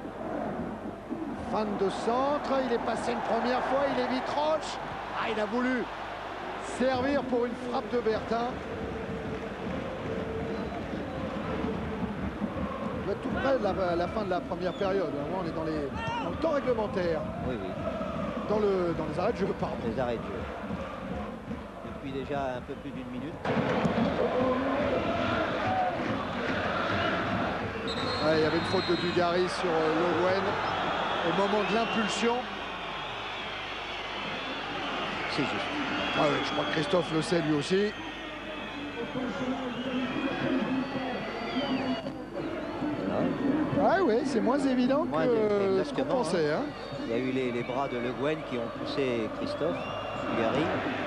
Fin de centre, il est passé une première fois, il évite Roche. Ah, il a voulu servir pour une frappe de Bertin. On va être tout près de la fin de la première période. On est dans le temps réglementaire. Oui. Dans les arrêts de jeu, pardon. Les arrêts de jeu. Depuis déjà un peu plus d'une minute. Ouais, il y avait une faute de Dugarry sur Le Guen au moment de l'impulsion. C'est juste. Ah oui, je crois que Christophe le sait lui aussi. Ouais, c'est moins évident que ce qu'on pensait. Hein. Il y a eu les bras de Le Guen qui ont poussé Christophe Dugarry.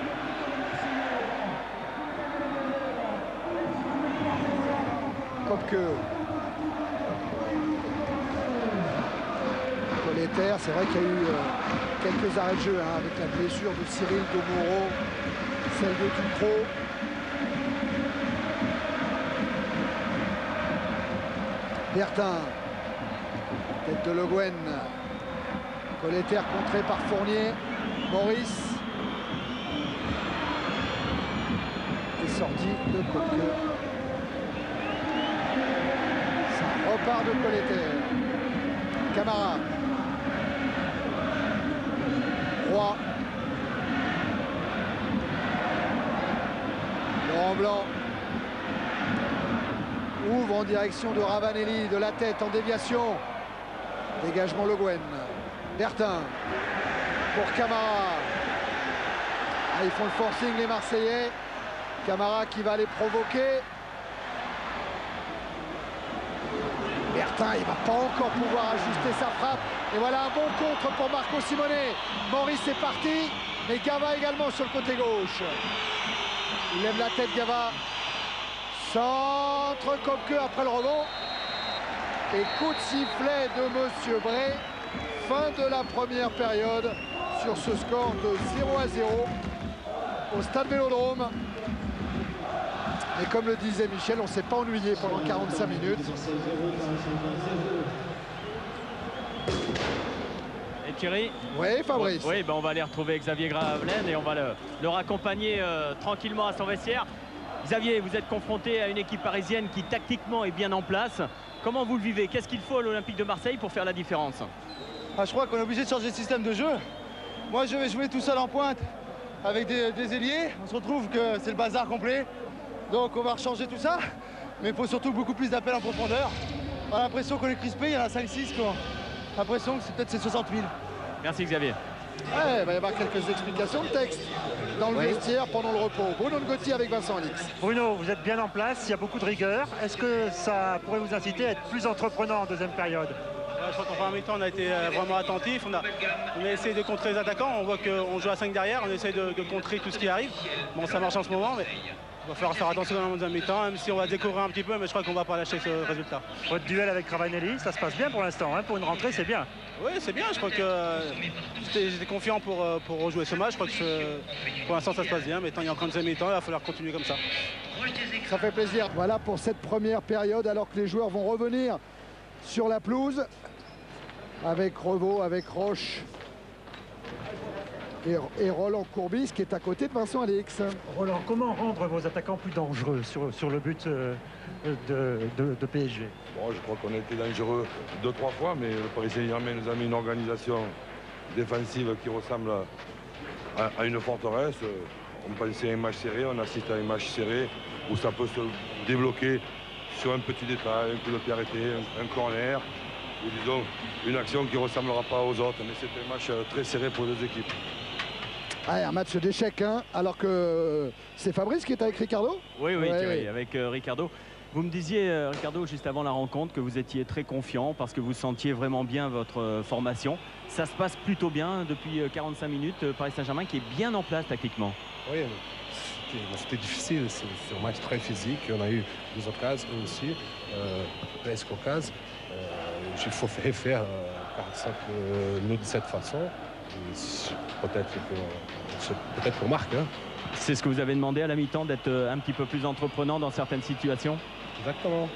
Comme que Colletter, c'est vrai qu'il y a eu quelques arrêts de jeu avec la blessure de Cyril Domoro, celle de Ducrot. Bertin, tête de Le Guen. Colletter contré par Fournier. Maurice. Et sorti de Coqueux. Ça repart de Colletter. Camara. Roy. Laurent Blanc ouvre en direction de Ravanelli, de la tête en déviation. Dégagement Le Guen. Bertin pour Camara. Ah, ils font le forcing les Marseillais. Camara qui va les provoquer. Bertin, il va pas encore pouvoir ajuster sa frappe. Et voilà un bon contre pour Marco Simone. Maurice est parti, mais Gava également sur le côté gauche. Il lève la tête, Gava. Centre Coqueux après le rebond. Et coup de sifflet de Monsieur Bray. Fin de la première période sur ce score de 0-0 au Stade Vélodrome. Et comme le disait Michel, on ne s'est pas ennuyé pendant 45 minutes. Et Thierry? Oui, Fabrice. Oui, on va aller retrouver Xavier Gravelaine et on va le raccompagner tranquillement à son vestiaire. Xavier, vous êtes confronté à une équipe parisienne qui tactiquement est bien en place. Comment vous le vivez? Qu'est-ce qu'il faut à l'Olympique de Marseille pour faire la différence? Je crois qu'on est obligé de changer de système de jeu. Moi, je vais jouer tout seul en pointe avec des ailiers. On se retrouve que c'est le bazar complet. Donc on va rechanger tout ça. Mais il faut surtout beaucoup plus d'appels en profondeur. On a l'impression qu'on est crispé, il y en a 5-6 qui ont l'impression que c'est peut-être 60 000. Merci Xavier. Ouais, il va y avoir quelques explications de texte dans le vestiaire pendant le repos. Bruno Ngotti avec Vincent Alix. Bruno, vous êtes bien en place, il y a beaucoup de rigueur. Est-ce que ça pourrait vous inciter à être plus entreprenant en deuxième période? Je crois qu'en première mi-temps, on a été vraiment attentif. On a essayé de contrer les attaquants. On voit qu'on joue à 5 derrière. On essaye de contrer tout ce qui arrive. Bon, ça marche en ce moment, mais il va falloir faire attention dans la deuxième mi-temps, même si on va découvrir un petit peu, mais je crois qu'on ne va pas lâcher ce résultat. Votre duel avec Ravanelli, ça se passe bien pour l'instant. Pour une rentrée, c'est bien. Oui, c'est bien. Je crois que j'étais confiant pour rejouer ce match. Je crois que pour l'instant, ça se passe bien. Mais tant il y a encore une deuxième mi-temps, il va falloir continuer comme ça. Ça fait plaisir. Voilà pour cette première période, alors que les joueurs vont revenir sur la pelouse. Avec Revaux, avec Roche et Roland Courbis qui est à côté de Vincent Alix. Roland, comment rendre vos attaquants plus dangereux sur le but de PSG? Bon, je crois qu'on a été dangereux 2-3 fois, mais le Paris Saint-Germain nous a mis une organisation défensive qui ressemble à une forteresse. On pensait à un match serré, on assiste à un match serré où ça peut se débloquer sur un petit détail, un coup de pied arrêté, un corner, ou disons une action qui ne ressemblera pas aux autres. Mais c'était un match très serré pour les deux équipes. Ah, un match d'échec, hein, alors que c'est Fabrice qui est avec Ricardo. Oui, ouais. Thierry, avec Ricardo. Vous me disiez, Ricardo, juste avant la rencontre, que vous étiez très confiant parce que vous sentiez vraiment bien votre formation. Ça se passe plutôt bien depuis 45 minutes. Paris Saint-Germain qui est bien en place tactiquement. Oui, c'était difficile. C'est un match très physique. On a eu des occasions aussi, presque occasions. Il faut refaire 45 minutes de cette façon. Peut-être qu'on marque. Hein. C'est ce que vous avez demandé à la mi-temps, d'être un petit peu plus entreprenant dans certaines situations? Exactement.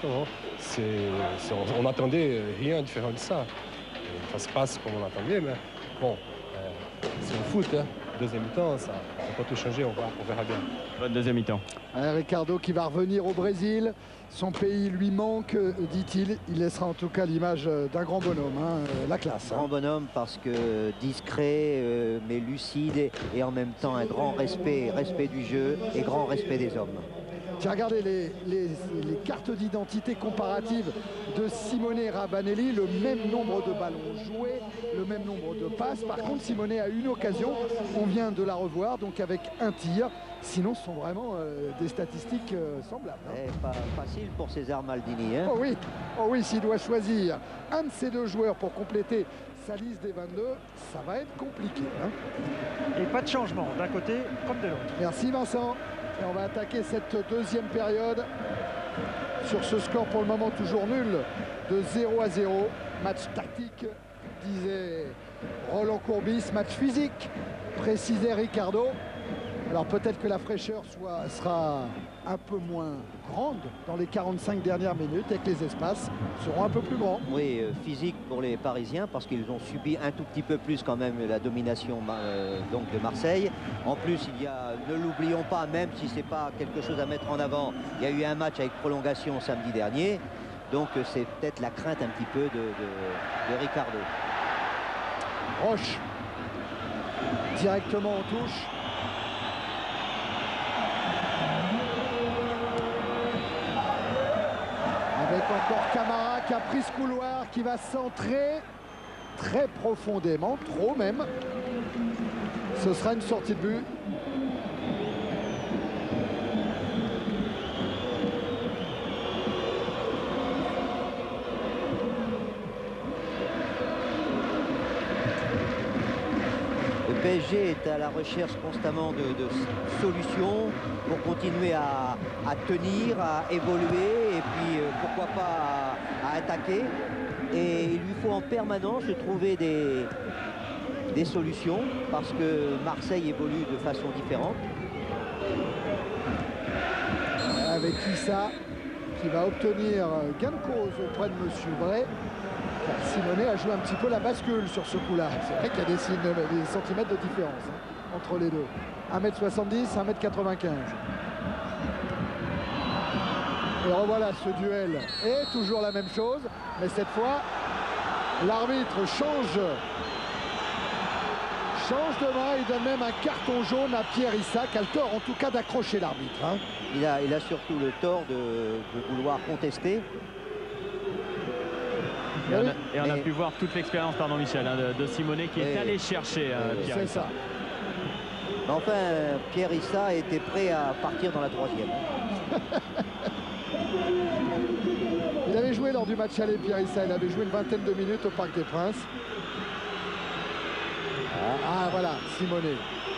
On n'attendait rien de différent de ça. Ça se passe comme on attendait, mais bon, c'est le foot. Hein. Deuxième mi-temps, ça peut tout changer, on verra bien. Bonne deuxième mi-temps. Ricardo qui va revenir au Brésil. Son pays lui manque, dit-il. Il laissera en tout cas l'image d'un grand bonhomme, hein, la classe. Grand bonhomme parce que discret, mais lucide et en même temps un grand respect du jeu et grand respect des hommes. Tiens, regardez les cartes d'identité comparatives de Simone Ravanelli, le même nombre de ballons joués, le même nombre de passes. Par contre, Simone a une occasion, on vient de la revoir, donc avec un tir. Sinon, ce sont vraiment des statistiques semblables. Hein. Pas facile pour César Maldini. Hein. Oh oui, s'il doit choisir un de ces deux joueurs pour compléter sa liste des 22, ça va être compliqué. Hein. Et pas de changement d'un côté comme de l'autre. Merci Vincent. Et on va attaquer cette deuxième période sur ce score pour le moment toujours nul de 0-0. Match tactique, disait Roland Courbis, match physique, précisait Ricardo. Alors peut-être que la fraîcheur sera un peu moins grande dans les 45 dernières minutes et que les espaces seront un peu plus grands. Oui, physique pour les Parisiens parce qu'ils ont subi un tout petit peu plus quand même la domination donc de Marseille. En plus, il y a, ne l'oublions pas, même si c'est pas quelque chose à mettre en avant, il y a eu un match avec prolongation samedi dernier. Donc c'est peut-être la crainte un petit peu de Ricardo. Roche, directement en touche. Avec encore Camara qui a pris ce couloir, qui va centrer très profondément, trop même. Ce sera une sortie de but. Le PSG est à la recherche constamment de solutions pour continuer à tenir, à évoluer et puis pourquoi pas à attaquer. Et il lui faut en permanence trouver des solutions parce que Marseille évolue de façon différente. Avec Issa qui va obtenir gain de cause auprès de Monsieur Bray. Simone a joué un petit peu la bascule sur ce coup-là. C'est vrai qu'il y a des centimètres de différence hein, entre les deux. 1m70, 1m95. Et revoilà ce duel. Et toujours la même chose. Mais cette fois, l'arbitre change de main. Il donne même un carton jaune à Pierre Issa, qui a le tort en tout cas d'accrocher l'arbitre. Hein. Il a surtout le tort de vouloir contester. Et on a pu voir toute l'expérience, pardon Michel, hein, de Simone qui est allé chercher Pierre Issa. C'est ça. Enfin, Pierre Issa était prêt à partir dans la troisième. Il avait joué lors du match aller, Pierre Issa. Il avait joué une vingtaine de minutes au Parc des Princes. Ah voilà, Simone.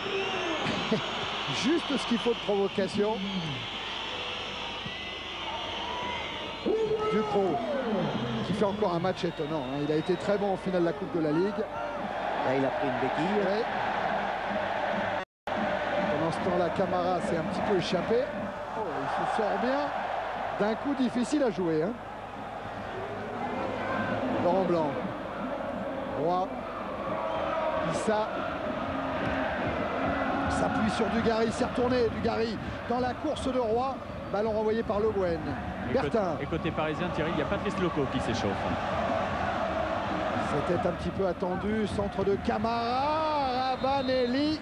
Juste ce qu'il faut de provocation. Ducrot, qui fait encore un match étonnant. Hein. Il a été très bon en finale de la Coupe de la Ligue. Là, il a pris une béquille. Ouais. Pendant ce temps-là, Camara s'est un petit peu échappé. Oh, il se sort bien d'un coup difficile à jouer. Hein. Laurent Blanc. Roy. Issa. S'appuie sur Dugarry. S'est retourné Dugarry dans la course de Roy. Ballon renvoyé par Le Guen. Bertin. Et côté parisien, Thierry, il y a Patrice Loco qui s'échauffe. C'était un petit peu attendu. Centre de Camara. Ravanelli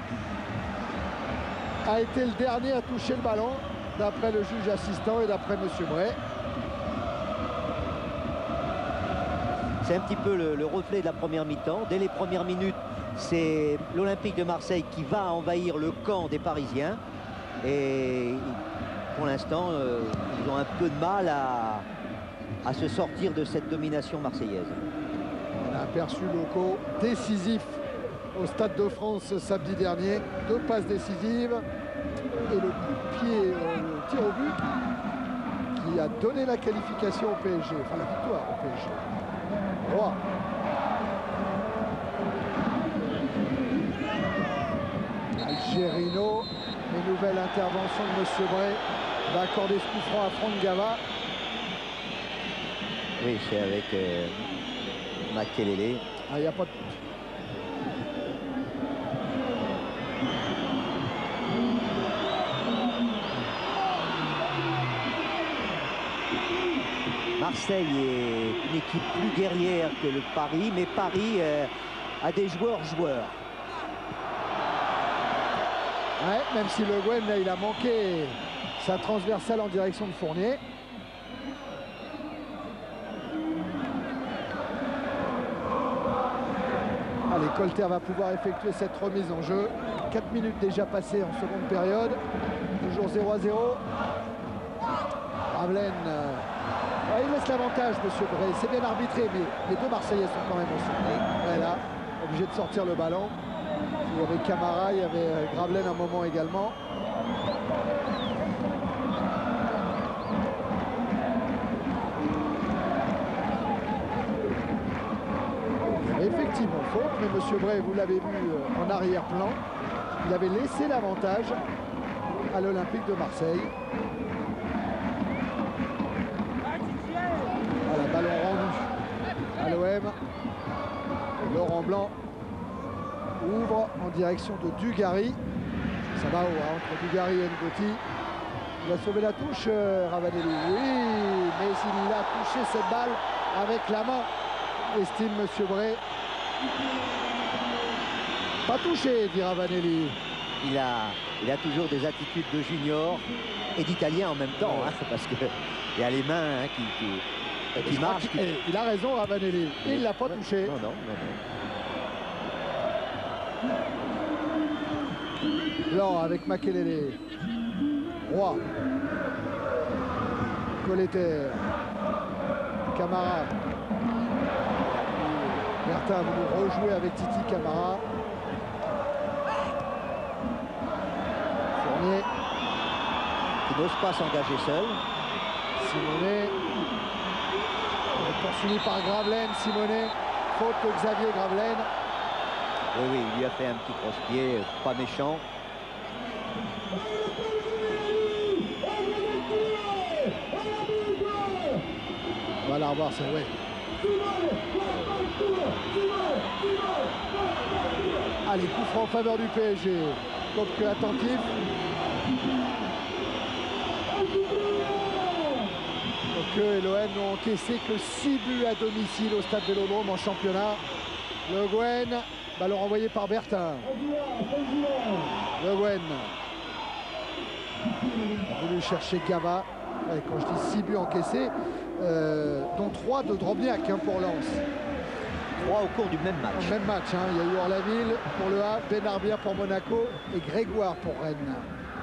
a été le dernier à toucher le ballon, d'après le juge assistant et d'après Monsieur Bray. C'est un petit peu le reflet de la première mi-temps. Dès les premières minutes, c'est l'Olympique de Marseille qui va envahir le camp des Parisiens. Et pour l'instant, ils ont un peu de mal à se sortir de cette domination marseillaise. On a aperçu Loco décisif au Stade de France samedi dernier. 2 passes décisives et le coup de pied, le tir au but qui a donné la qualification au PSG, enfin la victoire au PSG. Roy. Gerino, une nouvelle intervention de M. Bray, va accorder ce coup franc à Franck Gava. Oui, c'est avec Makelele. Ah, il n'y a pas de doute. Marseille est une équipe plus guerrière que le Paris, mais Paris a des joueurs. Ouais, même si Le Guen, là, il a manqué sa transversale en direction de Fournier. Allez, Colter va pouvoir effectuer cette remise en jeu. 4 minutes déjà passées en seconde période. Toujours 0-0. Ravelaine, il laisse l'avantage, monsieur Bray. C'est bien arbitré, mais les 2 Marseillais sont quand même au sommet. Voilà, obligé de sortir le ballon. Il y avait Camara, il y avait Gravelaine un moment également. Effectivement, faute, mais monsieur Bray, vous l'avez vu en arrière-plan, il avait laissé l'avantage à l'Olympique de Marseille. Voilà, ballon rendu à l'OM. Laurent Blanc ouvre en direction de Dugarry. Ça va entre Dugarry et Ngoti. Il a sauvé la touche, Ravanelli. Oui, mais il a touché cette balle avec la main, estime monsieur Bray. Pas touché, dit Ravanelli. Il a toujours des attitudes de junior et d'italien en même temps, hein, parce qu'il y a les mains qui marchent. Il a raison, Ravanelli. Il ne l'a pas touché. Non. Blanc avec Makelele. Roy. Colleter. Camara. Bertin a voulu rejouer avec Titi Camara. Fournier. Qui n'ose pas s'engager seul. Simonet. Poursuivi par Gravelaine. Simonet. Faute de Xavier Gravelaine. Oui, il lui a fait un petit crosse-pied, pas méchant. On va la revoir, c'est vrai. Allez, coup franc en faveur du PSG. Donc attentif. Donc et l'OM n'ont encaissé que 6 buts à domicile au Stade Vélodrome en championnat. Le Guen, ballon renvoyé par Bertin. Le Guen. Voulu chercher Gava. Ouais, quand je dis 6 buts encaissés, dont 3 de Drobniak pour Lens. 3 au cours du même match. Même match, hein. Il y a eu Orlaville pour le Havre, Benarbia pour Monaco et Grégoire pour Rennes.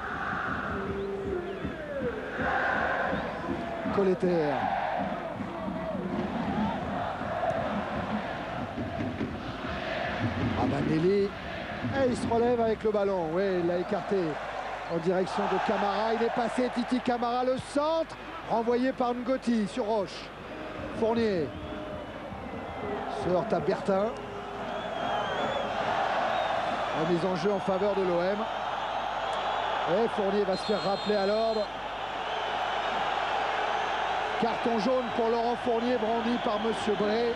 Colleter. Ravanelli. Et il se relève avec le ballon. Oui, il l'a écarté en direction de Camara. Il est passé, Titi Camara, le centre. Renvoyé par Ngoti sur Roche. Fournier. Se heurte à Bertin. Remise en jeu en faveur de l'OM. Et Fournier va se faire rappeler à l'ordre. Carton jaune pour Laurent Fournier, brandi par monsieur Bray.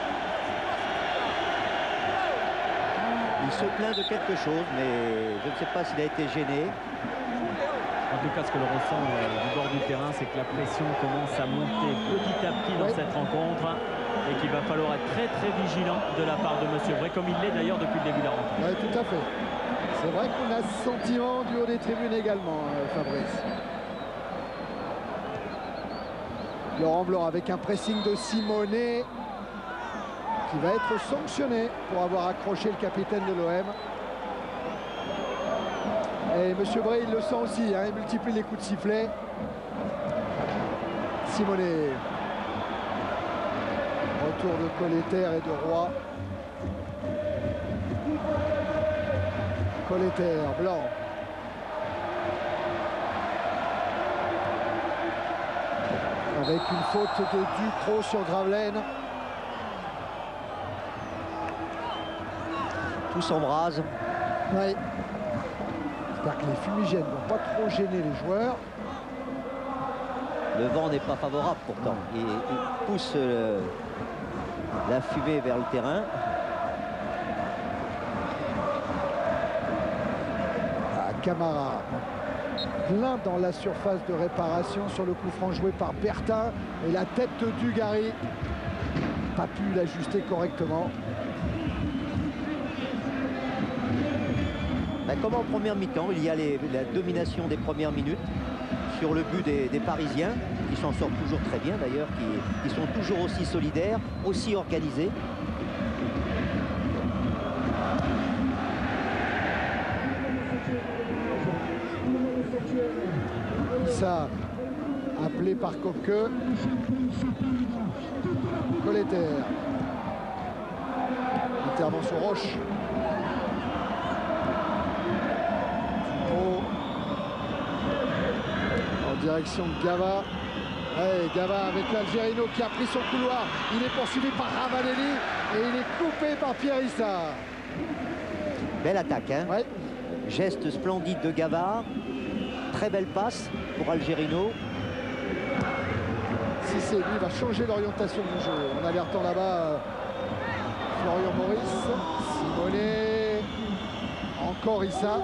Il se plaint de quelque chose, mais je ne sais pas s'il a été gêné. En tout cas, ce que l'on ressent du bord du terrain, c'est que la pression commence à monter petit à petit dans cette rencontre et qu'il va falloir être très très vigilant de la part de monsieur Bray, comme il l'est d'ailleurs depuis le début de la rencontre. Oui, tout à fait. C'est vrai qu'on a ce sentiment du haut des tribunes également, Fabrice. Laurent Blanc avec un pressing de Simonet qui va être sanctionné pour avoir accroché le capitaine de l'OM. Et M. Bray, il le sent aussi, hein, il multiplie les coups de sifflet. Simonet. Retour de Colleter et de Roy. Colleter, Blanc. Avec une faute de Ducrot sur Gravelaine. Tout s'embrase. Oui. C'est-à-dire que les fumigènes ne vont pas trop gêner les joueurs. Le vent n'est pas favorable pourtant. Il pousse la fumée vers le terrain. Camara. Plein dans la surface de réparation sur le coup franc joué par Bertin. Et la tête de Dugarry. Pas pu l'ajuster correctement. Comme en première mi-temps, il y a la domination des premières minutes sur le but des Parisiens, qui s'en sortent toujours très bien d'ailleurs, qui sont toujours aussi solidaires, aussi organisés. Ça, appelé par Kopke. Colleter. Intervention Roche. En direction de Gava. Ouais, Gava avec l'Algérino qui a pris son couloir. Il est poursuivi par Ravanelli et il est coupé par Pierre Issa. Belle attaque, hein. Ouais. Geste splendide de Gavard. Très belle passe pour Algérino. Cissé, lui, va changer l'orientation du jeu. En alertant là-bas Florian Maurice. Simonet. Encore Issa.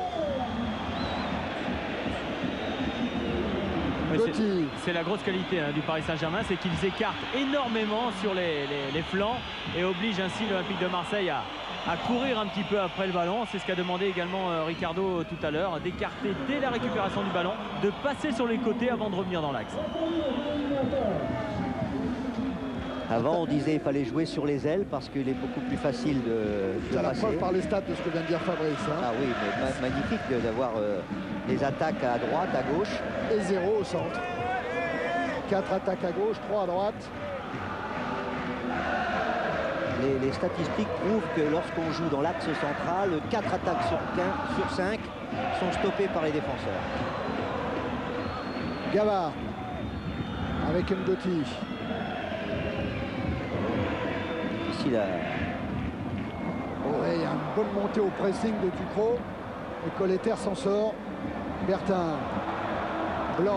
C'est la grosse qualité du Paris Saint-Germain, c'est qu'ils écartent énormément sur les flancs et obligent ainsi l'Olympique de Marseille à courir un petit peu après le ballon. C'est ce qu'a demandé également Ricardo tout à l'heure, d'écarter dès la récupération du ballon, de passer sur les côtés avant de revenir dans l'axe. Avant, on disait qu'il fallait jouer sur les ailes parce qu'il est beaucoup plus facile de C'est la passer. preuve par les stats de ce que vient de dire Fabrice. Hein. Ah oui, mais magnifique d'avoir des attaques à droite, à gauche. Et 0 au centre. 4 attaques à gauche, 3 à droite. Les statistiques prouvent que lorsqu'on joue dans l'axe central, 4 attaques sur 5 sont stoppées par les défenseurs. Gavard avec Ndoti. Ici, là. Ouais, il y a une bonne montée au pressing de Ducrot. Et Colleter s'en sort. Bertin. Blanc.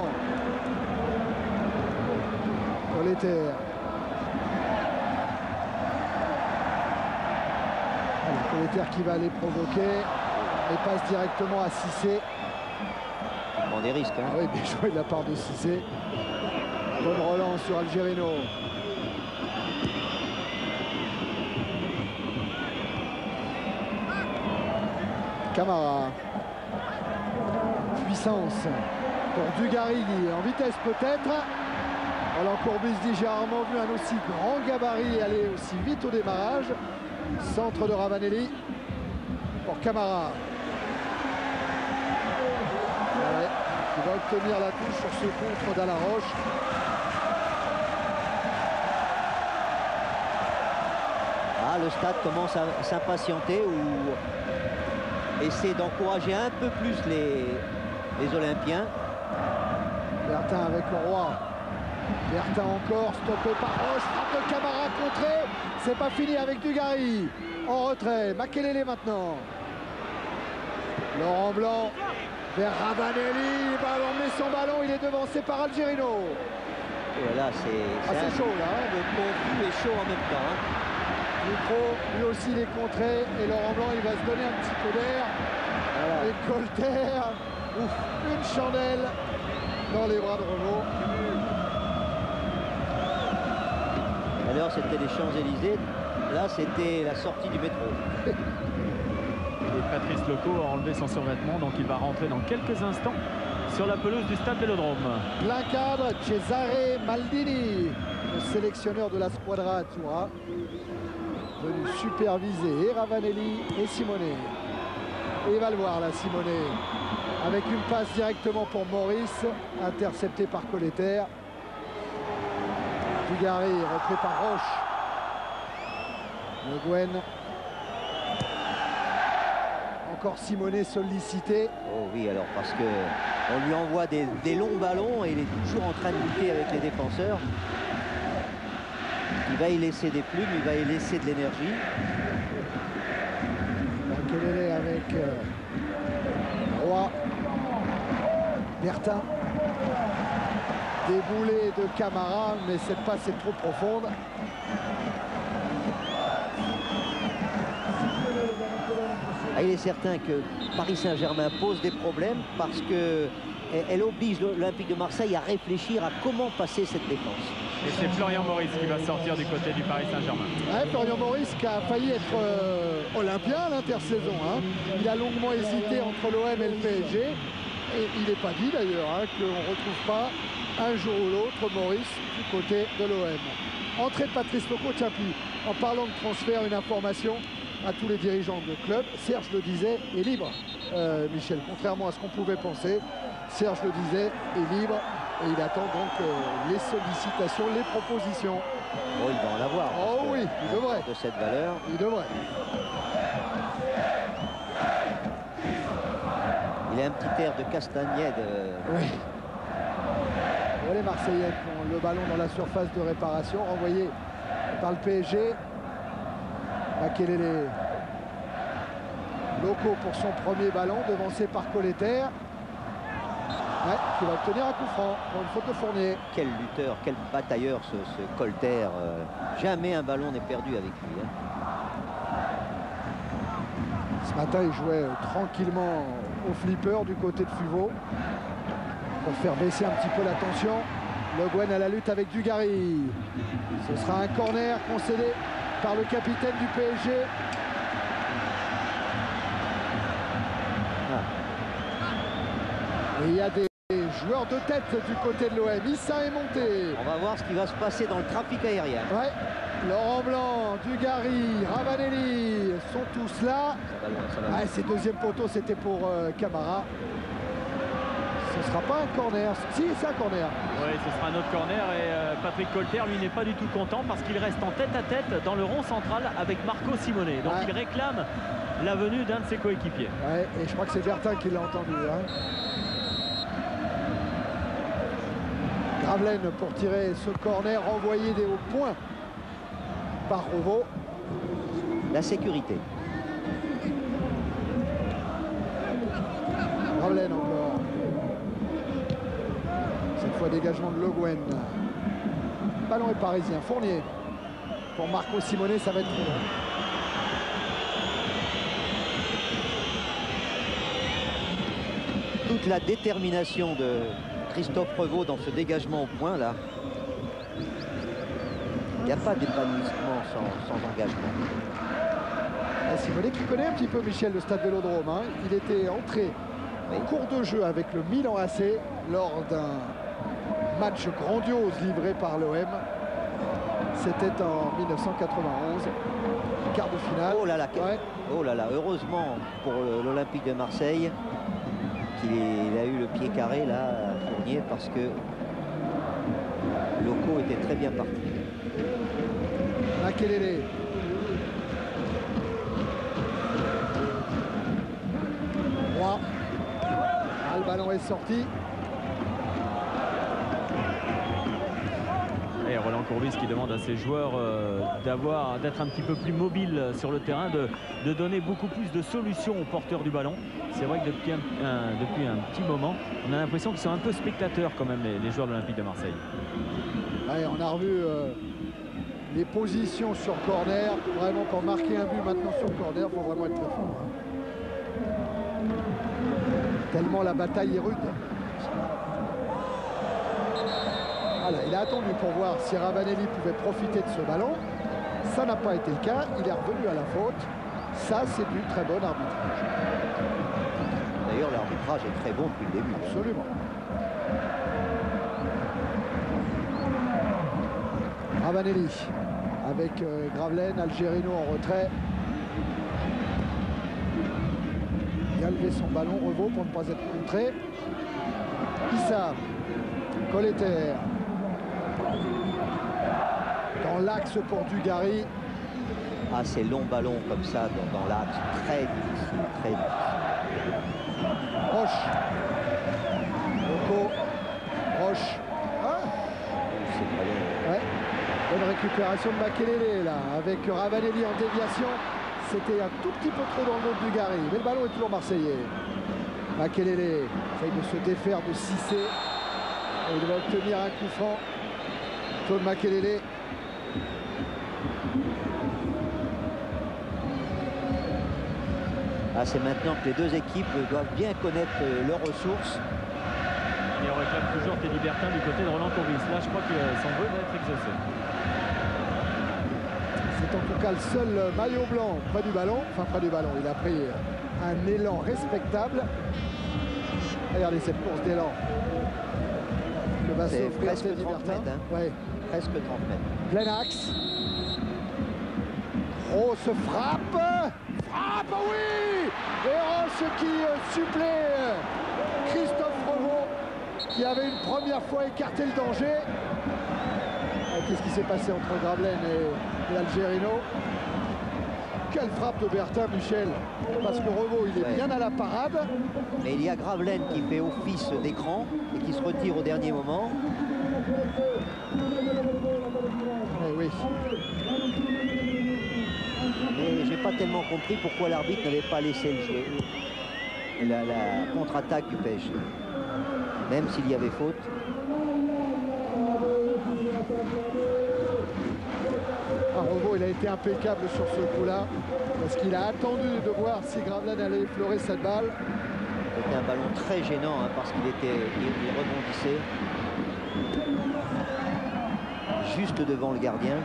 Colleter. Colleter qui va aller provoquer. Et passe directement à Cissé. Il prend des risques. Hein. Ah oui, bien joué de la part de Cissé. Bonne relance sur Algérino. Camara. Puissance pour Dugarry, en vitesse peut-être. Roland Courbis dit: j'ai rarement vu un aussi grand gabarit aller aussi vite au démarrage. Centre de Ravanelli pour Camara. Ouais, il va obtenir la touche sur ce contre d'Alaroche. Ah, le stade commence à s'impatienter ou essaie d'encourager un peu plus les Olympiens. Bertin avec le Roi. Bertin encore, stoppé par Roche, frappe de Camara contré. C'est pas fini avec Dugarry. En retrait, Makelele maintenant. Laurent Blanc vers Ravanelli. Il va emmener son ballon, il est devancé par Algérino. Et là, c'est chaud là. Le confus est chaud en même temps. Hein. Ducrot, lui aussi il est contré. Et Laurent Blanc, il va se donner un petit peu d'air. Voilà. Et Colleter, une chandelle dans les bras de Renaud. Alors c'était les Champs-Élysées, là c'était la sortie du métro. Et Patrice Loco a enlevé son survêtement, donc il va rentrer dans quelques instants sur la pelouse du stade Vélodrome. Plein cadre, Cesare Maldini, le sélectionneur de la Squadra Azzurra, venu superviser et Ravanelli et Simonet. Et il va le voir là, Simonet, avec une passe directement pour Maurice, intercepté par Colletter. Dugarry repris par Roche. Le Gwen. Encore Simonet sollicité. Oh oui, alors parce que on lui envoie des longs ballons et il est toujours en train de lutter avec les défenseurs. Il va y laisser des plumes, il va y laisser de l'énergie. Makelele avec Roy. Bertin. Déboulé de Camara, mais cette passe est trop profonde. Ah, il est certain que Paris Saint-Germain pose des problèmes parce que elle oblige l'Olympique de Marseille à réfléchir à comment passer cette défense. Et c'est Florian Maurice qui va sortir du côté du Paris Saint-Germain. Ouais, Florian Maurice qui a failli être olympien à l'intersaison. Hein. Il a longuement hésité entre l'OM et le PSG. Et il n'est pas dit d'ailleurs qu'on ne retrouve pas un jour ou l'autre Maurice du côté de l'OM. Entrée de Patrice Loco, tiens puis, en parlant de transfert, une information à tous les dirigeants de club. Serge le disait, est libre, Michel, contrairement à ce qu'on pouvait penser. Serge le disait, est libre et il attend donc les sollicitations, les propositions. Oh, il va en avoir. Oh oui, il devrait. De cette valeur. Il devrait. Il a un petit air de Castagnède. Oui. Bon, les Marseillais qui ont le ballon dans la surface de réparation, renvoyé par le PSG. Makelele. Loco pour son premier ballon, devancé par Colletter. Ouais, qui va obtenir un coup franc pour une faute de Fournier. Quel lutteur, quel batailleur ce Colletter. Jamais un ballon n'est perdu avec lui. Hein. Ce matin, il jouait tranquillement au flipper du côté de Fuveau pour faire baisser un petit peu la tension. Le Guen à la lutte avec Dugarry. Ce sera un corner concédé par le capitaine du PSG. Et il y a des joueurs de tête du côté de l'OM. Issa est monté. On va voir ce qui va se passer dans le trafic aérien. Ouais. Laurent Blanc, Dugarry, Ravanelli sont tous là. Ah, ces deuxièmes poteaux, c'était pour Camara. Ce ne sera pas un corner. Si, c'est un corner. Oui, ce sera un autre corner. Et Patrick Colletter, lui, n'est pas du tout content parce qu'il reste en tête-à-tête dans le rond central avec Marco Simonet. Donc il réclame la venue d'un de ses coéquipiers. Ouais, et je crois que c'est Bertin qui l'a entendu. Hein. Gravelaine pour tirer ce corner renvoyé des hauts points par Revaux. La sécurité. Gravelaine encore. Cette fois dégagement de Le Guen. Ballon est parisien. Fournier. Pour Marco Simonet, ça va être trop long. Toute la détermination de Christophe Revaux dans ce dégagement au point là. Il n'y a pas d'épanouissement sans engagement. Simonet qui connaît un petit peu Michel le stade Vélodrome. Hein. Il était entré en cours de jeu avec le Milan AC lors d'un match grandiose livré par l'OM. C'était en 1991, quart de finale. Oh là là, oh là là, heureusement pour l'Olympique de Marseille qu'il a eu le pied carré là à Fournier parce que Loco était très bien parti. Makelele. Roy. Ah, le ballon est sorti. Et Roland Courbis qui demande à ses joueurs d'être un petit peu plus mobiles sur le terrain, de donner beaucoup plus de solutions aux porteurs du ballon. C'est vrai que depuis un petit moment, on a l'impression qu'ils sont un peu spectateurs quand même, les joueurs de l'Olympique de Marseille. Ouais, on a revu les positions sur corner. Vraiment, pour marquer un but maintenant sur corner, il faut vraiment être très fort. Hein. Tellement la bataille est rude. Voilà, il a attendu pour voir si Ravanelli pouvait profiter de ce ballon. Ça n'a pas été le cas. Il est revenu à la faute. Ça, c'est du très bon arbitrage. D'ailleurs, l'arbitrage est très bon depuis le début. Absolument. Ravanelli avec Gravelaine, Algerino en retrait. Il a levé son ballon, Revaux, pour ne pas être contré. Issa, Colleter. Dans l'axe pour Dugarry. Ah, ces longs ballons comme ça dans l'axe, très difficile, très difficile. Roche. Loco. Roche. Ah. Ouais. Bonne récupération de Makelele là, avec Ravanelli en déviation. C'était un tout petit peu trop dans le dos de Dugarry. Mais le ballon est toujours marseillais. Makelele essaye de se défaire de Cissé. Et il va obtenir un coup franc. Claude Makelele. Ah, c'est maintenant que les deux équipes doivent bien connaître leurs ressources. Et on réclame toujours Teddy Bertin du côté de Roland Courbis. Là, je crois que son vœu va être exaucé. C'est en tout cas le seul maillot blanc près du ballon. Enfin, près du ballon. Il a pris un élan respectable. Regardez cette course d'élan. Le va C'est s'offrir presque Teddy 30 Bertin. mètres. Hein. Ouais. Presque 30 mètres. Plein axe. Grosse frappe. Frappe, oui. Et Roche qui supplée Christophe Revaux, qui avait une première fois écarté le danger. Qu'est-ce qui s'est passé entre Gravelaine et Algerino? Quelle frappe de Bertin, Michel. Parce que Revaux, il est bien à la parade. Mais il y a Gravelaine qui fait office d'écran et qui se retire au dernier moment. Oui. Mais j'ai pas tellement compris pourquoi l'arbitre n'avait pas laissé le jouer. La contre-attaque du PSG. Même s'il y avait faute. Revaux, il a été impeccable sur ce coup-là. Parce qu'il a attendu de voir si Gravelaine allait effleurer cette balle. C'était un ballon très gênant hein, parce qu'il rebondissait. Juste devant le gardien.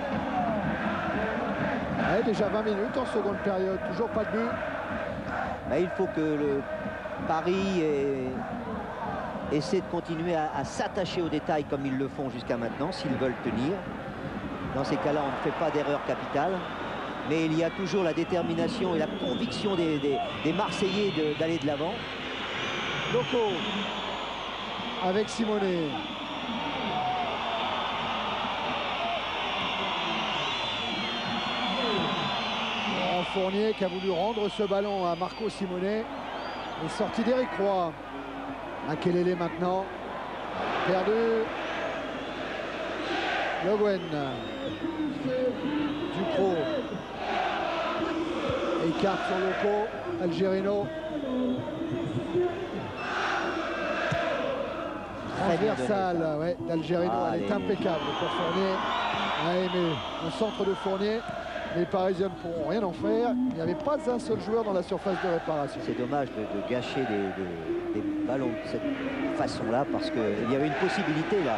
Ouais, déjà 20 minutes en seconde période, toujours pas de but. Bah, il faut que le Paris essaie de continuer à s'attacher aux détails comme ils le font jusqu'à maintenant, s'ils veulent tenir. Dans ces cas-là, on ne fait pas d'erreur capitale. Mais il y a toujours la détermination et la conviction des Marseillais d'aller de l'avant. Loco avec Simonet. Fournier qui a voulu rendre ce ballon à Marco Simonet. Et sortie d'Éric Roy. Makelele maintenant. Perdu. Le Guen. Ducrot. Écarte sur Loco. Algerino. Transversale ouais, d'Algerino. Elle est impeccable pour Fournier. Ouais, mais au centre de Fournier. Les Parisiens ne pourront rien en faire. Il n'y avait pas un seul joueur dans la surface de réparation. C'est dommage de gâcher des ballons de cette façon-là parce qu'il y avait une possibilité là.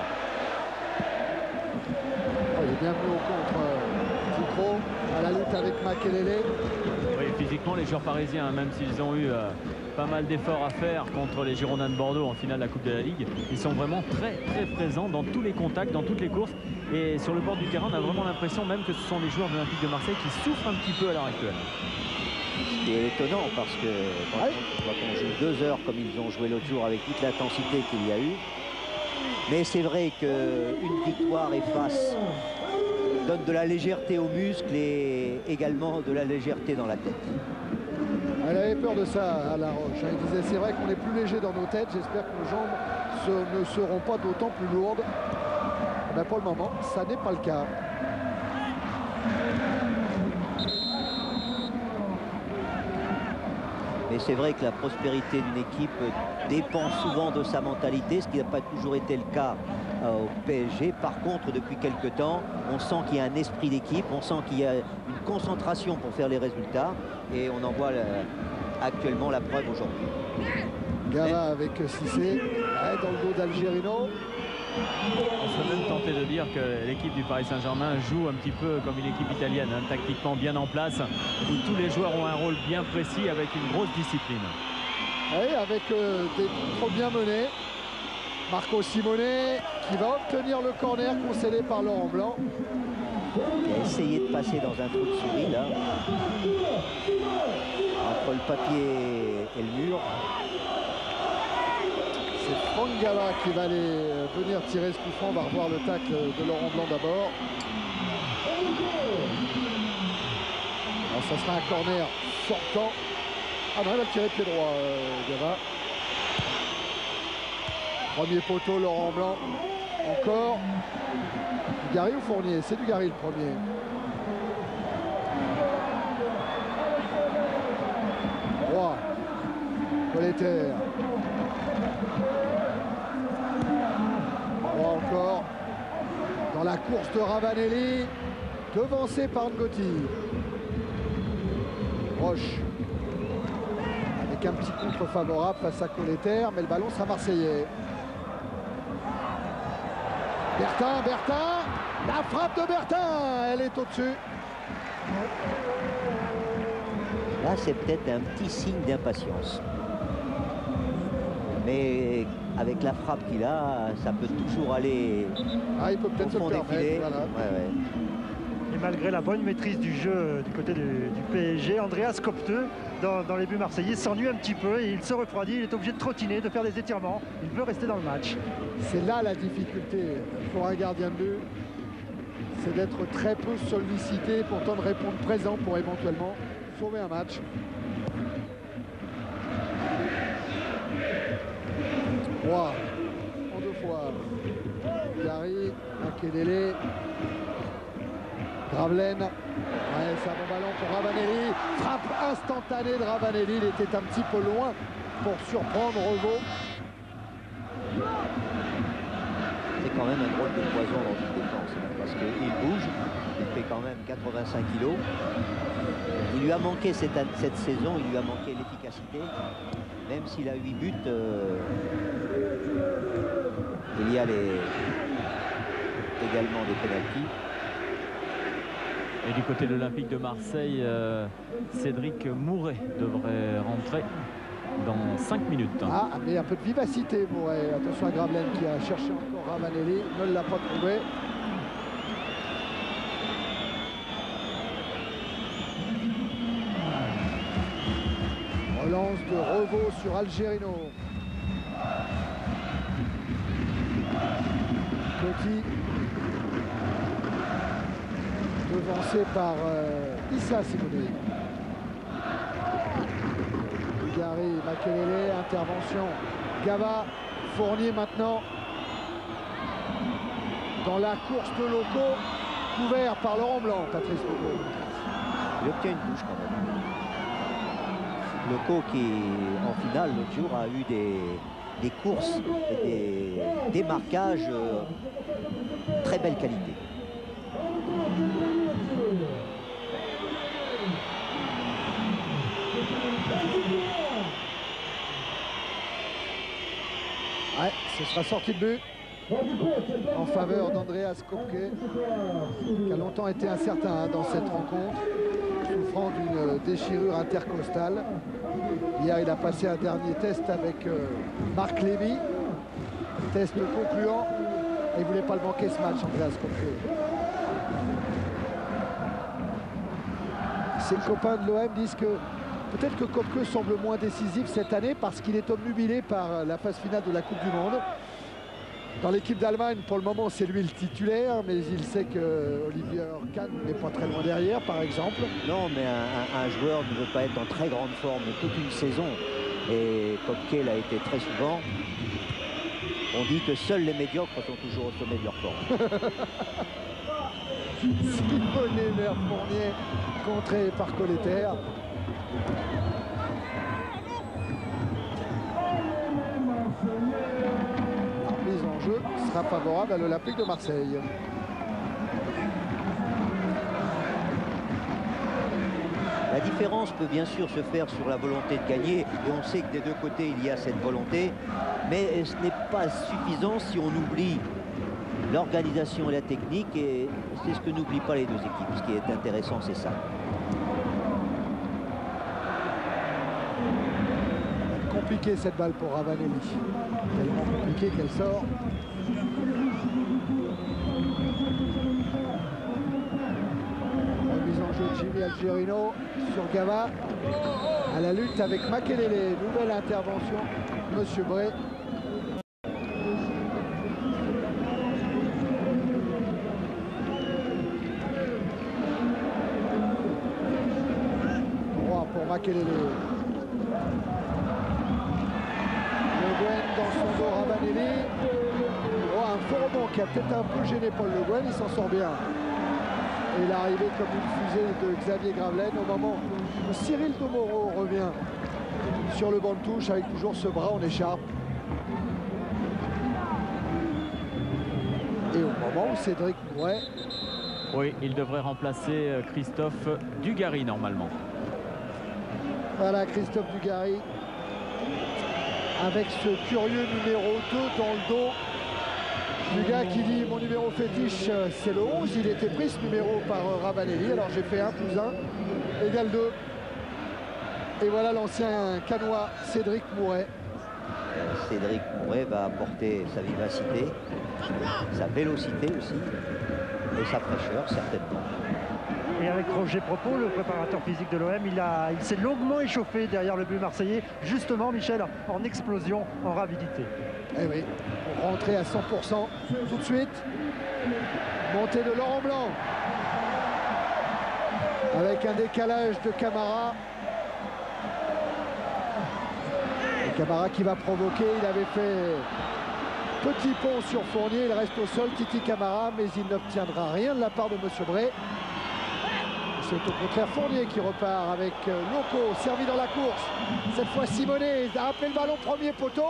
Oh, il est bien venu au contre Ducrot à la lutte avec Makelele. Oui, physiquement, les joueurs parisiens, même s'ils ont eu pas mal d'efforts à faire contre les Girondins de Bordeaux en finale de la Coupe de la Ligue, ils sont vraiment très présents dans tous les contacts, dans toutes les courses. Et sur le bord du terrain, on a vraiment l'impression même que ce sont les joueurs de l'Olympique de Marseille qui souffrent un petit peu à l'heure actuelle. Ce qui est étonnant parce que quand on joue 2 heures comme ils ont joué l'autre jour avec toute l'intensité qu'il y a eu. Mais c'est vrai qu'une victoire efface, donne de la légèreté aux muscles et également de la légèreté dans la tête. Elle avait peur de ça à La Roche. Elle disait c'est vrai qu'on est plus léger dans nos têtes. J'espère que nos jambes ne seront pas d'autant plus lourdes. Mais pour le moment, ça n'est pas le cas. Mais c'est vrai que la prospérité d'une équipe dépend souvent de sa mentalité, ce qui n'a pas toujours été le cas au PSG. Par contre, depuis quelques temps, on sent qu'il y a un esprit d'équipe, on sent qu'il y a une concentration pour faire les résultats. Et on en voit actuellement la preuve aujourd'hui. Gala avec Cissé, dans le dos d'Algerino. On serait même tenté de dire que l'équipe du Paris Saint-Germain joue un petit peu comme une équipe italienne, hein, tactiquement bien en place, où tous les joueurs ont un rôle bien précis avec une grosse discipline. Oui, avec des contrôles bien menés. Marco Simonet qui va obtenir le corner concédé par Laurent Blanc. Il a essayé de passer dans un trou de souris là. Entre le papier et le mur. C'est Franck Gava qui va aller venir tirer ce coup franc. On va revoir le tacle de Laurent Blanc d'abord. Alors ça sera un corner sortant. Ah non, il va tirer de pied droit, Gava. Premier poteau, Laurent Blanc. Encore. Dugarry ou Fournier? C'est Dugarry le premier. Roy. Colleter. Roy encore. Dans la course de Ravanelli. Devancé par Ngotti. Roche. Avec un petit contre favorable face à Colleter, mais le ballon sera marseillais. Bertin, la frappe de Bertin, elle est au-dessus. Là, c'est peut-être un petit signe d'impatience. Mais avec la frappe qu'il a, ça peut toujours aller il peut peut-être au fond se des filets. permettre, voilà. Et malgré la bonne maîtrise du jeu du côté du PSG, Andreas Kopte, dans les buts marseillais, s'ennuie un petit peu et il se refroidit. Il est obligé de trottiner, de faire des étirements. Il veut rester dans le match. C'est là la difficulté pour un gardien de but. C'est d'être très peu sollicité, pourtant de répondre présent pour éventuellement sauver un match. Roy, en deux fois. Gary, Makelele. Gravelaine, ouais, c'est un bon ballon pour Ravanelli. Frappe instantanée de Ravanelli, il était un petit peu loin pour surprendre Revaux. C'est quand même un drôle de poison dans une défense, parce qu'il bouge, il fait quand même 85 kilos. Il lui a manqué cette saison, il lui a manqué l'efficacité. Même s'il a 8 buts, il y a également des pénaltys. Et du côté de l'Olympique de Marseille, Cédric Mouret devrait rentrer dans 5 minutes. Ah, mais un peu de vivacité, Mouret. Attention à Gravelaine qui a cherché encore Ravanelli, ne l'a pas trouvé. Relance de Revaux sur Algerino. Coty. Devancé par Issa Simonet. Dugarry, Makelele, intervention. Gava, Fournier maintenant. Dans la course de Loco, couvert par Laurent Blanc, Patrice Loco. Il obtient une touche quand même. Loco qui, en finale, l'autre jour, a eu des courses et des démarquages très belle qualité. Ouais, ce sera sorti de but en faveur d'Andreas Kopke, qui a longtemps été incertain dans cette rencontre, souffrant d'une déchirure intercostale. Hier, il a passé un dernier test avec Marc Lévy, test concluant, et il ne voulait pas le manquer ce match, Andreas Kopke. Ses copains de l'OM disent que peut-être que Kopke semble moins décisif cette année parce qu'il est obnubilé par la phase finale de la Coupe du Monde. Dans l'équipe d'Allemagne, pour le moment, c'est lui le titulaire, mais il sait que Olivier Kahn n'est pas très loin derrière, par exemple. Non, mais un joueur ne veut pas être en très grande forme toute une saison. Et Kopke l'a été très souvent. On dit que seuls les médiocres sont toujours au sommet de leur forme. Simonet vers Fournier, contré par Colleter. La mise en jeu sera favorable à l'Olympique de Marseille. La différence peut bien sûr se faire sur la volonté de gagner, et on sait que des deux côtés il y a cette volonté, mais ce n'est pas suffisant si on oublie l'organisation et la technique, et c'est ce que n'oublient pas les deux équipes. Ce qui est intéressant, c'est ça. Compliqué cette balle pour Ravanelli. Tellement compliqué qu'elle sort. Jimmy Algerino sur Gava à la lutte avec Makelele. Nouvelle intervention, Monsieur Bray. Droit pour Makelele. Le Guen dans son dos, Ravanelli. Oh, un faux rebond qui a peut-être un peu gêné Paul Le Guen, il s'en sort bien. Et l'arrivée comme une fusée de Xavier Gravelaine au moment où Cyril Domoro revient sur le banc de touche avec toujours ce bras en écharpe. Et au moment où Cédric Mouret... Oui, il devrait remplacer Christophe Dugarry normalement. Voilà Christophe Dugarry avec ce curieux numéro 2 dans le dos du gars qui dit mon numéro fétiche c'est le 11. Il était pris ce numéro par Ravanelli, alors j'ai fait 1 plus 1 égale 2. Et voilà l'ancien Canois Cédric Mouret. Cédric Mouret va apporter sa vivacité, sa vélocité aussi, et sa fraîcheur certainement. Et avec Roger Propos, le préparateur physique de l'OM, il s'est longuement échauffé derrière le but marseillais, justement Michel, en explosion, en rapidité. Eh oui, pour rentrer à 100% tout de suite. Montée de Laurent Blanc. Avec un décalage de Camara. Et Camara qui va provoquer, il avait fait petit pont sur Fournier, il reste au sol, Titi Camara, mais il n'obtiendra rien de la part de Monsieur Bray. C'est au contraire Fournier qui repart avec Loco, servi dans la course. Cette fois Simonet a appelé le ballon premier poteau.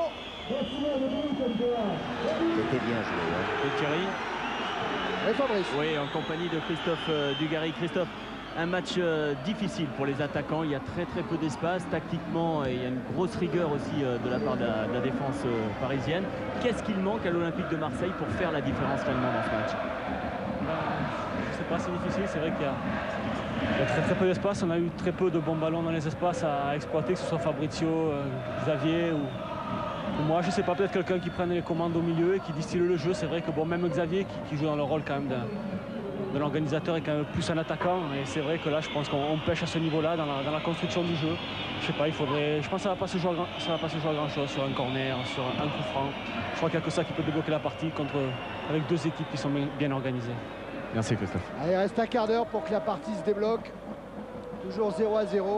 C'était bien joué. Et Thierry. Et Fabrice. Oui, en compagnie de Christophe Dugarry. Christophe, un match difficile pour les attaquants. Il y a très peu d'espace. Tactiquement, il y a une grosse rigueur aussi de la part de la défense parisienne. Qu'est-ce qu'il manque à l'Olympique de Marseille pour faire la différence réellement dans ce match? Je sais pas, c'est difficile. C'est vrai qu'il y a très peu d'espace. On a eu très peu de bons ballons dans les espaces à exploiter, que ce soit Fabrizio, Xavier ou moi. Je sais pas, peut-être quelqu'un qui prenne les commandes au milieu et qui distille le jeu. C'est vrai que bon, même Xavier qui joue dans le rôle quand même de l'organisateur est quand même plus un attaquant. Et c'est vrai que là, je pense qu'on pêche à ce niveau-là dans la construction du jeu. Je sais pas, je pense que ça va pas se jouer à grand-chose sur un corner, sur un coup franc. Je crois qu'il n'y a que ça qui peut débloquer la partie avec deux équipes qui sont bien organisées. Merci Christophe. Allez, il reste un quart d'heure pour que la partie se débloque. Toujours 0-0.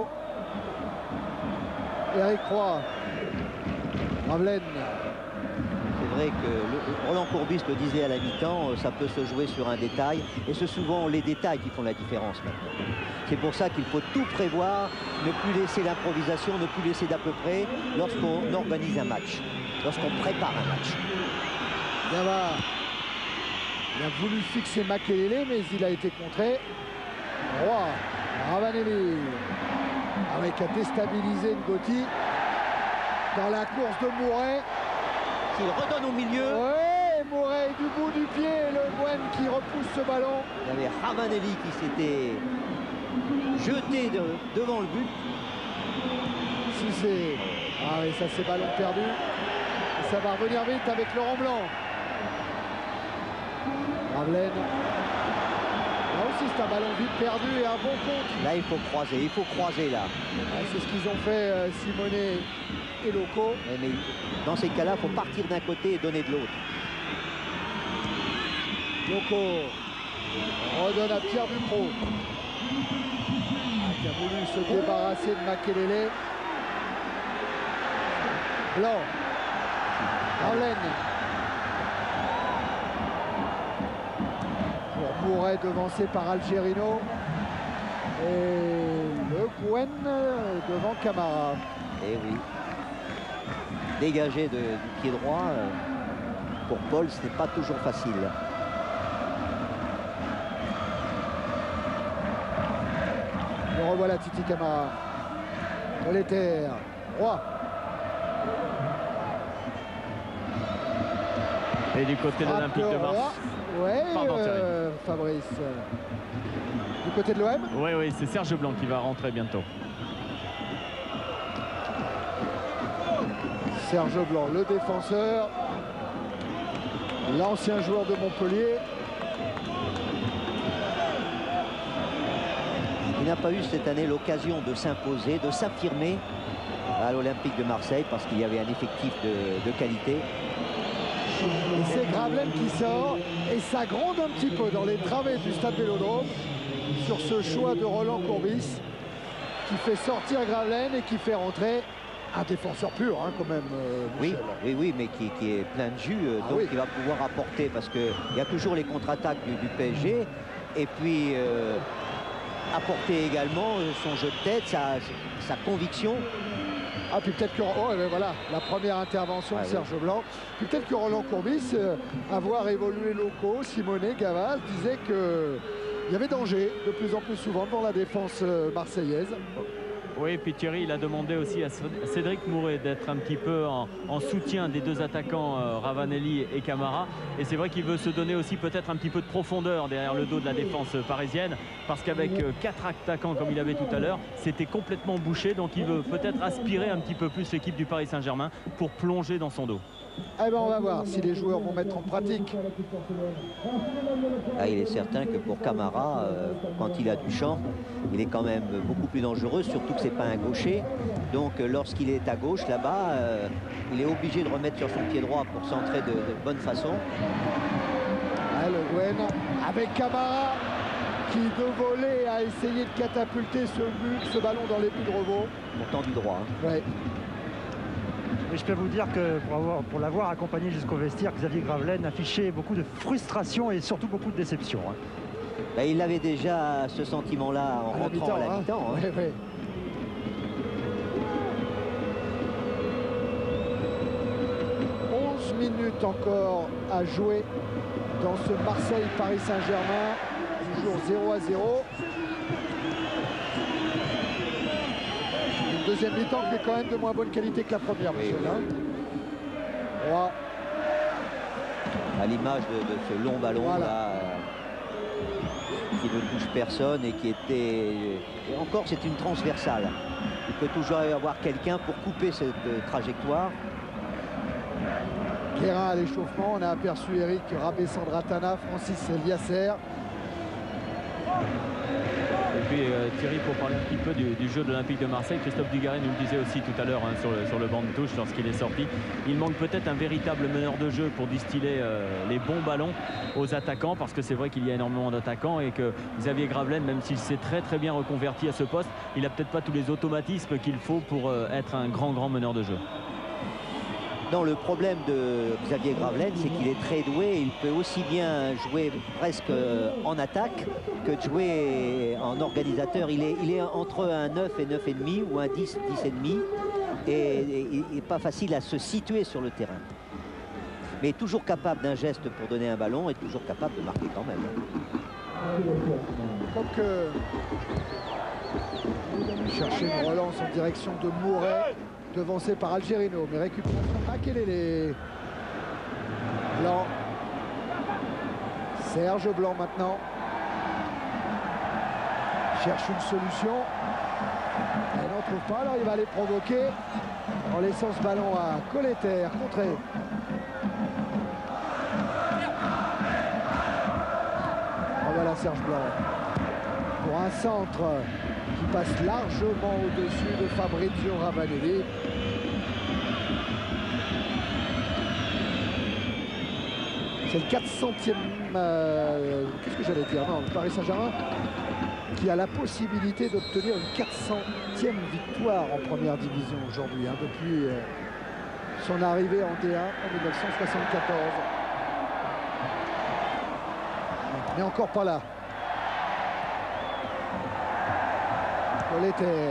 Eric Roy. Ravelaine. C'est vrai que Roland Courbis le disait à la mi-temps, ça peut se jouer sur un détail. Et c'est souvent les détails qui font la différence maintenant. C'est pour ça qu'il faut tout prévoir, ne plus laisser l'improvisation, ne plus laisser d'à peu près lorsqu'on organise un match, lorsqu'on prépare un match. Gava. Il a voulu fixer Makelele, mais il a été contré. Roy, Ravanelli, avec à déstabiliser Ngoti. Dans la course de Mouret. Qui redonne au milieu. Oui, Mouret du bout du pied, le Guen qui repousse ce ballon. Il y avait Ravanelli qui s'était jeté devant le but. Si c'est... Ah oui, ça c'est ballon perdu. Et ça va revenir vite avec Laurent Blanc. Ravelaine. Là aussi c'est un ballon vite perdu et un bon contre. Là il faut croiser là. Ouais, c'est ce qu'ils ont fait Simonet et Loco. Mais dans ces cas-là, il faut partir d'un côté et donner de l'autre. Loco redonne à Pierre Dupro. Qui a voulu se débarrasser de Makelele. Blanc. Ravelaine. Mouret devancé par Algerino et le Guen devant Camara. Et oui. Dégager du pied droit pour Paul, ce n'est pas toujours facile. Le revoilà Titi Camara. Coléter. Roy. Et du côté de l'Olympique de Marseille. Ouais, Fabrice. Du côté de l'OM. Oui, c'est Serge Blanc qui va rentrer bientôt. Serge Blanc, le défenseur. L'ancien joueur de Montpellier. n'a pas eu cette année l'occasion de s'imposer, de s'affirmer à l'Olympique de Marseille parce qu'il y avait un effectif de qualité. Et c'est Gravelaine qui sort et ça gronde un petit peu dans les travées du stade Vélodrome sur ce choix de Roland Courbis qui fait sortir Gravelaine et qui fait rentrer un défenseur pur quand même. Oui, mais qui est plein de jus, donc il va pouvoir apporter parce qu'il y a toujours les contre-attaques du PSG et puis apporter également son jeu de tête, sa conviction. Ah, puis peut-être que voilà, la première intervention de Serge Blanc. Puis peut-être que Roland Courbis, avoir évolué locaux, Simonet, Gavas, disait qu'il y avait danger de plus en plus souvent dans la défense marseillaise. Oui, puis Thierry, il a demandé aussi à Cédric Mouret d'être un petit peu en soutien des deux attaquants Ravanelli et Camara. Et c'est vrai qu'il veut se donner aussi peut-être un petit peu de profondeur derrière le dos de la défense parisienne. Parce qu'avec 4 attaquants comme il avait tout à l'heure, c'était complètement bouché. Donc il veut peut-être aspirer un petit peu plus l'équipe du Paris Saint-Germain pour plonger dans son dos. Eh ben on va voir si les joueurs vont mettre en pratique. Il est certain que pour Camara, quand il a du champ, il est quand même beaucoup plus dangereux, surtout que c'est pas un gaucher. Donc lorsqu'il est à gauche, là-bas, il est obligé de remettre sur son pied droit pour centrer de bonne façon. Le Gwen avec Camara qui de voler a essayé de catapulter ce ballon dans les buts de Revaux. Pourtant du droit. Ouais. Et je peux vous dire que pour l'avoir accompagné jusqu'au vestiaire, Xavier Gravelaine affichait beaucoup de frustration et surtout beaucoup de déception. Il avait déjà ce sentiment-là en rentrant à la mi-temps. Ouais. 11 minutes encore à jouer dans ce Marseille-Paris Saint-Germain. Toujours 0-0. Deuxième mi-temps qui est quand même de moins bonne qualité que la première. À l'image de ce long ballon là, qui ne touche personne et qui était... Et encore, c'est une transversale. Il peut toujours y avoir quelqu'un pour couper cette trajectoire. Guérin à l'échauffement. On a aperçu Eric Rabé-Sandratana, Francis Liasser. Et puis Thierry, pour parler un petit peu du jeu de l'Olympique de Marseille, Christophe Dugarry nous le disait aussi tout à l'heure sur le banc de touche lorsqu'il est sorti. Il manque peut-être un véritable meneur de jeu pour distiller les bons ballons aux attaquants, parce que c'est vrai qu'il y a énormément d'attaquants et que Xavier Gravelaine, même s'il s'est très bien reconverti à ce poste, il n'a peut-être pas tous les automatismes qu'il faut pour être un grand meneur de jeu. Non, le problème de Xavier Gravelaine, c'est qu'il est très doué. Il peut aussi bien jouer presque en attaque que de jouer en organisateur. Il est entre un 9 et 9,5 ou un 10, 10,5. Et il n'est pas facile à se situer sur le terrain. Mais toujours capable d'un geste pour donner un ballon et toujours capable de marquer quand même. Donc, chercher une relance en direction de Mouret. Devancé par Algerino, mais récupération Makelele. Blanc. Serge Blanc maintenant. Cherche une solution. Elle n'en trouve pas, alors il va les provoquer en laissant ce ballon à Colletter, contré. Voilà Serge Blanc. Pour un centre qui passe largement au-dessus de Fabrizio Ravanelli. C'est le 400e, qu'est-ce que j'allais dire, non, le Paris Saint-Germain qui a la possibilité d'obtenir une 400e victoire en première division aujourd'hui, depuis son arrivée en D1 en 1974. Mais encore pas là. Colletter.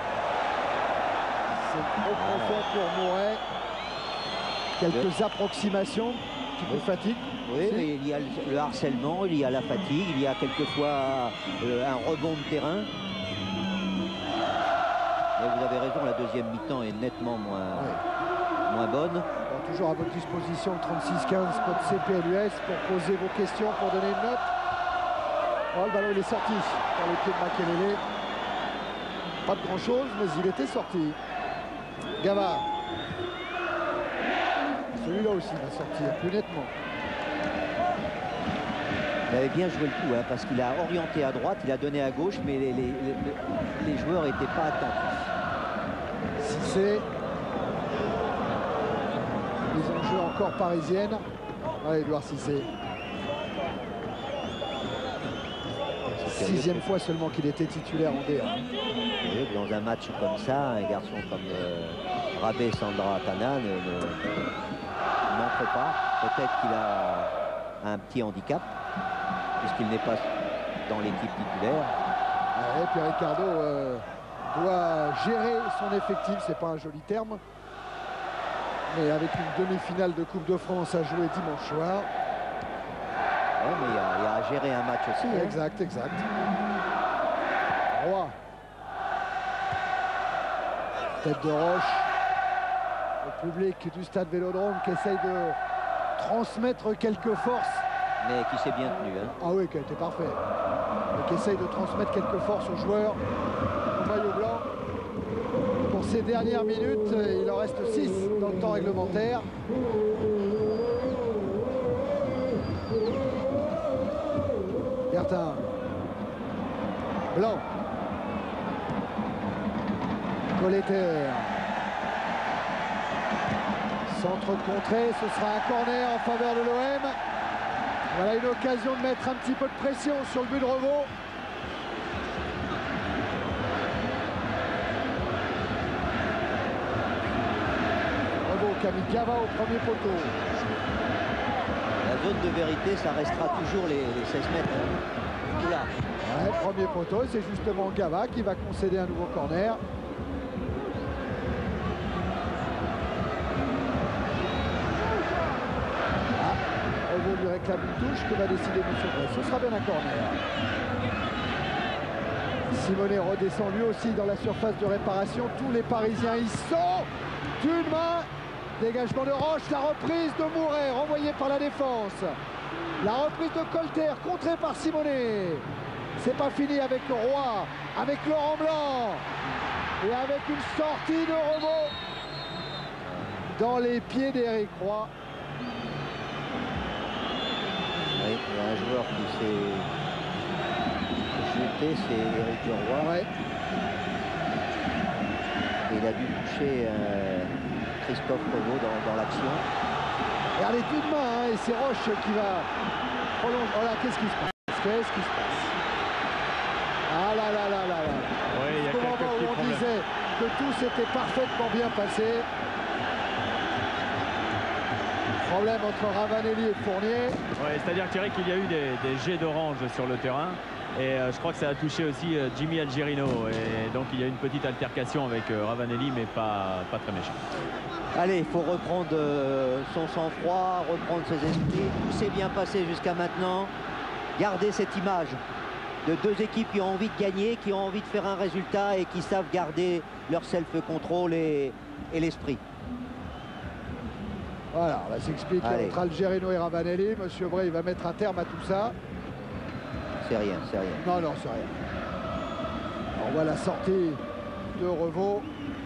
C'est trop profond pour Mouret. Quelques approximations qui vous fatiguent. Oui, mais il y a le harcèlement, il y a la fatigue, il y a quelquefois un rebond de terrain. Mais vous avez raison, la deuxième mi-temps est nettement moins bonne. Bon, toujours à votre disposition le 36-15 code CPLUS pour poser vos questions, pour donner une note. Oh, le ballon il est sorti par le pied de Makelele. Pas de grand chose, mais il était sorti. Gavard. Celui-là aussi va sortir plus nettement. Il avait bien joué le coup, hein, parce qu'il a orienté à droite, il a donné à gauche, mais les joueurs n'étaient pas attentifs. Cissé. Mise en jeu encore parisienne. Ouais, Édouard Cissé. 6e fois seulement qu'il était titulaire en D1. Et dans un match comme ça, un garçon comme Rabé Sandra Tana ne montre pas. Peut-être qu'il a un petit handicap, puisqu'il n'est pas dans l'équipe titulaire. Et puis Ricardo doit gérer son effectif, c'est pas un joli terme. Mais avec une demi-finale de Coupe de France à jouer dimanche soir. Ouais, mais il y a à gérer un match aussi. Hein. Exact, exact. Roy. Tête de Roche. Le public du stade Vélodrome qui essaye de transmettre quelques forces. Mais qui s'est bien tenu. Hein. Ah oui, qui a été parfait. Et qui essaye de transmettre quelques forces aux joueurs au maillot blanc. Pour ces dernières minutes, il en reste 6 dans le temps réglementaire. Bertin. Blanc. Colleter. Centre contré, ce sera un corner en faveur de l'OM. Voilà une occasion de mettre un petit peu de pression sur le but de Revaux. Revaux qui a mis Gava au premier poteau. La zone de vérité, ça restera toujours les 16 mètres. Hein. Tout large. Ouais, premier poteau, c'est justement Gava qui va concéder un nouveau corner. Revaux lui réclame une touche, que va décider M. Bray. Ce sera bien un corner. Simonet redescend lui aussi dans la surface de réparation. Tous les Parisiens y sont d'une main. Dégagement de Roche, la reprise de Mouret, renvoyée par la défense. La reprise de Colter, contrée par Simonet. C'est pas fini avec Roy, avec Laurent Blanc. Et avec une sortie de Revaux dans les pieds d'Éric Roy. Oui, il y a un joueur qui s'est jeté, c'est Éric Leroy. Ouais. Et il a dû toucher Christophe Revaux dans l'action. Regardez d'une main, hein, et c'est Roche qui va prolonger. Voilà, qu'est-ce qui se passe? Qu'est-ce qui se passe? Ah là là là là là. Oui, il y a au moment quelques où petits on problèmes. disait que tout s'était parfaitement bien passé. Problème entre Ravanelli et Fournier. Ouais, c'est-à-dire, Thierry, qu'il y a eu des jets d'orange sur le terrain. Et je crois que ça a touché aussi Jimmy Algerino. Et donc, il y a eu une petite altercation avec Ravanelli, mais pas très méchant. Allez, il faut reprendre son sang-froid, reprendre ses esprits. Tout s'est bien passé jusqu'à maintenant. Gardez cette image de deux équipes qui ont envie de gagner, qui ont envie de faire un résultat et qui savent garder leur self-control et l'esprit. Voilà, on va s'expliquer entre Algerino et Ravanelli. Monsieur Bray va mettre un terme à tout ça. C'est rien, c'est rien. Non, non, c'est rien. On voit la sortie de Revaux.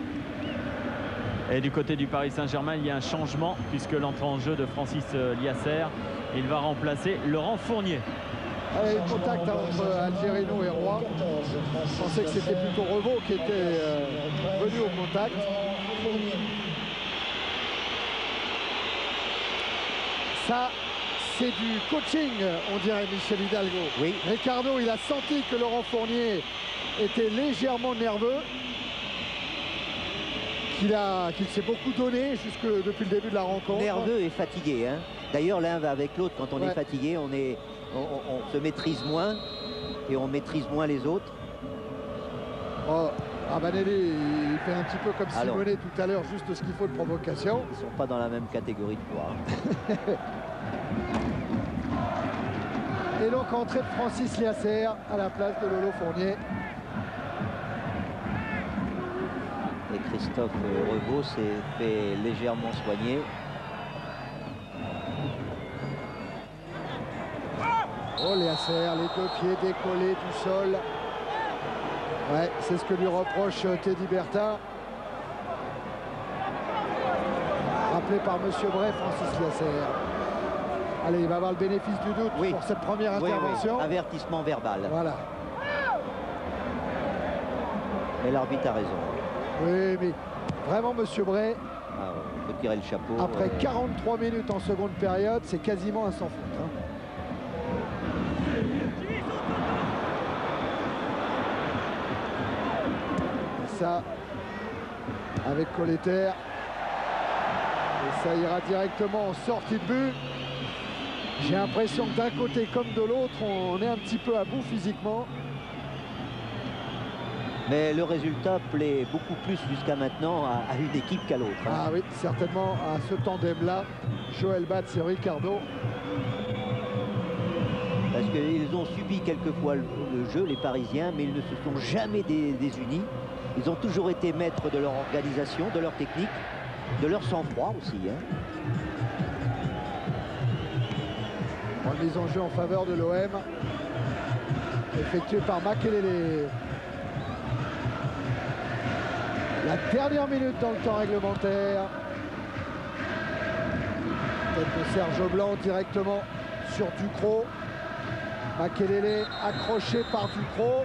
Et du côté du Paris Saint-Germain, il y a un changement puisque l'entrée en jeu de Francis Liasser, il va remplacer Laurent Fournier. Allez, contact entre Algerino et Roy. Je pensais que c'était plutôt Revaux qui était venu au contact. Ça, c'est du coaching, on dirait, Michel Hidalgo. Oui. Ricardo, il a senti que Laurent Fournier était légèrement nerveux. Qu'il s'est beaucoup donné jusque depuis le début de la rencontre. Nerveux et fatigué. Hein. D'ailleurs, l'un va avec l'autre. Quand on est fatigué, on se maîtrise moins et on maîtrise moins les autres. Oh, Ravanelli, il fait un petit peu comme Simonet tout à l'heure, juste ce qu'il faut de provocation. Ils ne sont pas dans la même catégorie de poids. Et donc, entrée de Francis Liasser à la place de Lolo Fournier. Et Christophe Revaux s'est fait légèrement soigner. Oh, Liasser, les deux pieds décollés du sol. Ouais, c'est ce que lui reproche Teddy Bertin. Rappelé par Monsieur Bray, Francis Liasser. Allez, il va avoir le bénéfice du doute pour cette première intervention. Oui. Avertissement verbal. Voilà. Mais l'arbitre a raison. Oui, mais vraiment, monsieur Bray, on peut tirer le chapeau. Après 43 minutes en seconde période, c'est quasiment un sans faute. Hein. Et ça, avec Colletter. Et ça ira directement en sortie de but. J'ai l'impression que d'un côté comme de l'autre, on est un petit peu à bout physiquement. Mais le résultat plaît beaucoup plus jusqu'à maintenant à une équipe qu'à l'autre. Hein. Ah oui, certainement à ce tandem-là, Joël Batz et Ricardo. Parce qu'ils ont subi quelquefois le jeu, les Parisiens, mais ils ne se sont jamais désunis. Ils ont toujours été maîtres de leur organisation, de leur technique, de leur sang-froid aussi. Hein. Remise en jeu en faveur de l'OM, effectuée par Makelele. La dernière minute dans le temps réglementaire. Tête de Serge Blanc directement sur Ducrot. Makelele accroché par Ducrot.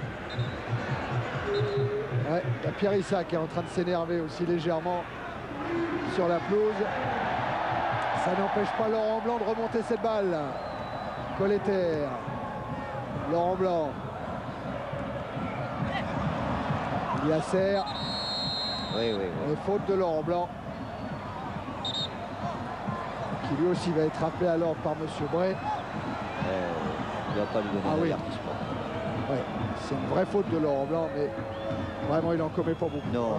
Ouais, il y a Pierre Issa qui est en train de s'énerver aussi légèrement sur la pelouse. Ça n'empêche pas Laurent Blanc de remonter cette balle. Colletter. Laurent Blanc. Yasser. Oui. Et faute de Laurent Blanc. Qui lui aussi va être rappelé alors par M. Bray. Il ne va pas lui donner l'avertissement. Ouais, c'est une vraie faute de Laurent Blanc, mais vraiment il n'en commet pas beaucoup. Non.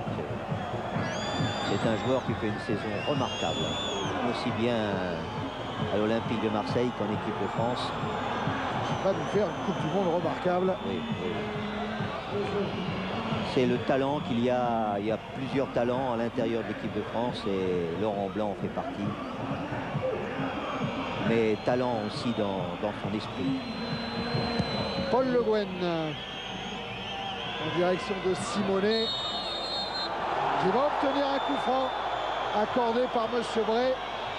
C'est un joueur qui fait une saison remarquable. Aussi bien à l'Olympique de Marseille qu'en équipe de France. Il va nous faire une Coupe du Monde remarquable. Oui. C'est le talent qu'il y a. Il y a plusieurs talents à l'intérieur de l'équipe de France et Laurent Blanc en fait partie. Mais talent aussi dans son esprit. Paul Le Guen en direction de Simonet qui va obtenir un coup franc accordé par M. Bray.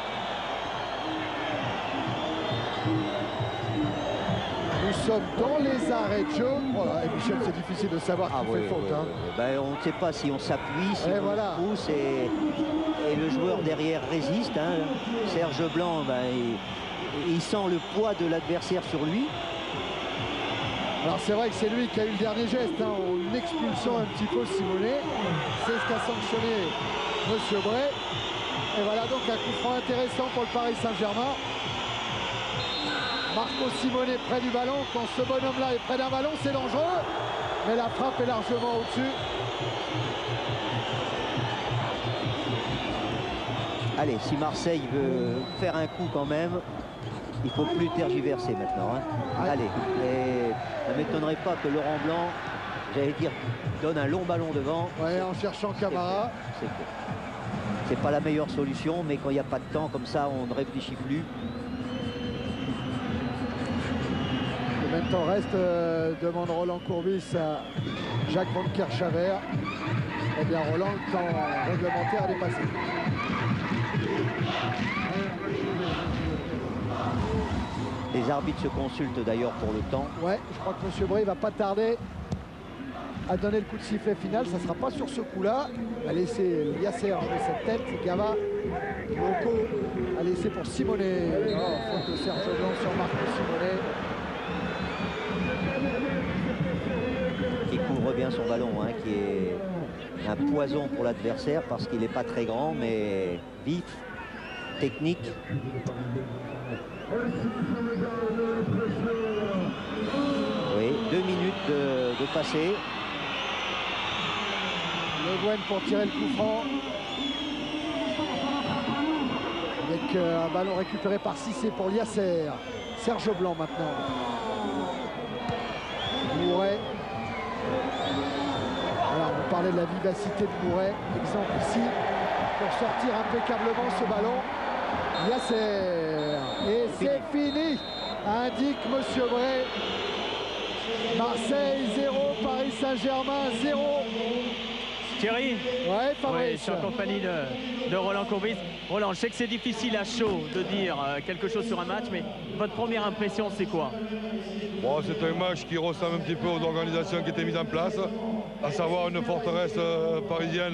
Nous sommes dans les arrêts de jeu. Voilà. Et Michel, c'est difficile de savoir qui fait faute. Hein. Ben, on ne sait pas si on s'appuie, si on pousse et le joueur derrière résiste. Hein. Serge Blanc, ben, il sent le poids de l'adversaire sur lui. Alors c'est vrai que c'est lui qui a eu le dernier geste, hein, en expulsant un petit peu Simonet. C'est ce qu'a sanctionné M. Bray. Et voilà donc un coup franc intéressant pour le Paris Saint-Germain. Marco Simonet près du ballon. Quand ce bonhomme-là est près d'un ballon, c'est dangereux. Mais la frappe est largement au-dessus. Allez, si Marseille veut faire un coup quand même, il ne faut plus tergiverser maintenant. Hein. Allez, et ça ne m'étonnerait pas que Laurent Blanc, j'allais dire, donne un long ballon devant. Ouais, en cherchant Camara. C'est pas la meilleure solution, mais quand il n'y a pas de temps comme ça, on ne réfléchit plus. Le même temps reste, demande Roland Courbis à Jacques Van Kerchaver. Eh bien, Roland, le temps réglementaire est dépassé. Les arbitres se consultent d'ailleurs pour le temps. Ouais, je crois que M. Bray va pas tarder à donner le coup de sifflet final. Ça ne sera pas sur ce coup-là. Il va laisser Yasser jouer cette tête. Gava, Loco a laissé pour Simonet. Oh, faute de Serge Blanc sur Marco Simonet. Qui couvre bien son ballon, hein, qui est un poison pour l'adversaire parce qu'il n'est pas très grand, mais vif, technique. Oui, 2 minutes de passé. Le Guen pour tirer le coup franc. Avec un ballon récupéré par Cissé pour Yasser. Serge Blanc maintenant. Mouret. Alors on parlait de la vivacité de Mouret. Exemple ici pour sortir impeccablement ce ballon. Yasser. Et c'est fini, indique M. Bray. Marseille 0, Paris Saint-Germain 0. Thierry? Ouais, Fabrice. Oui, je suis en compagnie de Roland Courbis. Roland, je sais que c'est difficile à chaud de dire quelque chose sur un match, mais votre première impression, c'est quoi? Bon, c'est un match qui ressemble un petit peu aux organisations qui étaient mises en place, à savoir une forteresse parisienne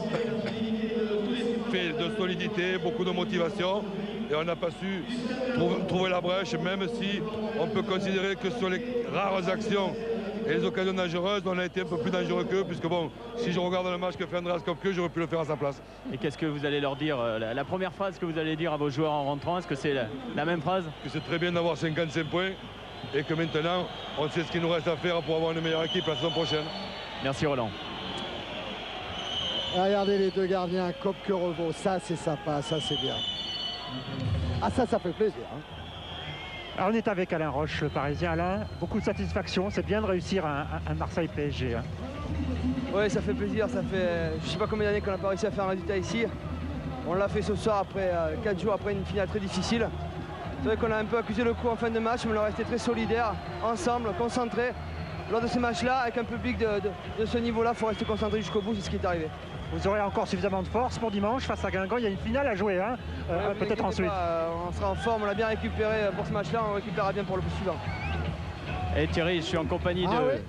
faite de solidité, beaucoup de motivation. Et on n'a pas su trouver la brèche, même si on peut considérer que sur les rares actions et les occasions dangereuses, on a été un peu plus dangereux qu'eux, puisque bon, si je regarde le match que fait Andreas Köpke, j'aurais pu le faire à sa place. Et qu'est-ce que vous allez leur dire? La première phrase que vous allez dire à vos joueurs en rentrant, est-ce que c'est la même phrase? Que c'est très bien d'avoir 55 points et que maintenant, on sait ce qu'il nous reste à faire pour avoir une meilleure équipe la saison prochaine. Merci Roland. Regardez les deux gardiens, Köpke, Revaux, ça c'est sympa, ça c'est bien. Ah ça fait plaisir. Hein. Alors, on est avec Alain Roche, le Parisien. Alain, beaucoup de satisfaction, c'est bien de réussir un Marseille-PSG. Hein. Oui, ça fait plaisir, ça fait je sais pas combien d'années qu'on n'a pas réussi à faire un résultat ici. On l'a fait ce soir après 4 jours après une finale très difficile. C'est vrai qu'on a un peu accusé le coup en fin de match, mais on est resté très solidaires, ensemble, concentrés. Lors de ces matchs-là, avec un public de ce niveau-là, il faut rester concentré jusqu'au bout, c'est ce qui est arrivé. Vous aurez encore suffisamment de force pour dimanche face à Guingamp. Il y a une finale à jouer, hein, peut-être ensuite. On sera en forme, on l'a bien récupéré pour ce match-là, on récupérera bien pour le suivant. Et Thierry, je suis en compagnie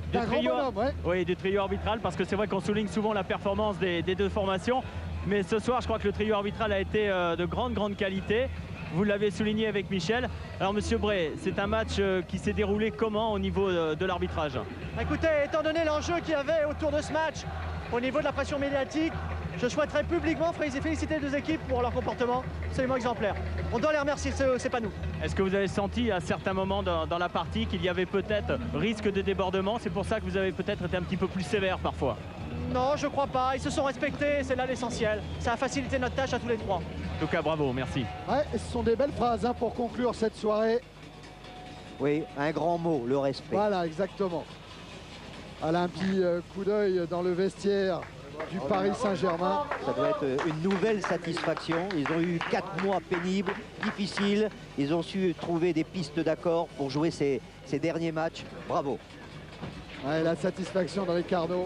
du trio arbitral, parce que c'est vrai qu'on souligne souvent la performance des deux formations. Mais ce soir, je crois que le trio arbitral a été de grande qualité. Vous l'avez souligné avec Michel. Alors Monsieur Bray, c'est un match qui s'est déroulé comment au niveau de l'arbitrage? Écoutez, étant donné l'enjeu qu'il y avait autour de ce match, au niveau de la pression médiatique, je souhaiterais publiquement féliciter les deux équipes pour leur comportement absolument exemplaire. On doit les remercier, c'est pas nous. Est-ce que vous avez senti à certains moments dans la partie qu'il y avait peut-être risque de débordement? C'est pour ça que vous avez peut-être été un petit peu plus sévère parfois? Non, je crois pas. Ils se sont respectés, c'est là l'essentiel. Ça a facilité notre tâche à tous les trois. En tout cas, bravo, merci. Ouais, ce sont des belles phrases hein, pour conclure cette soirée. Oui, un grand mot, le respect. Voilà, exactement. Alain, un petit coup d'œil dans le vestiaire du Paris Saint-Germain. Ça doit être une nouvelle satisfaction. Ils ont eu 4 mois pénibles, difficiles. Ils ont su trouver des pistes d'accord pour jouer ces derniers matchs. Bravo. Ouais, la satisfaction de Ricardo.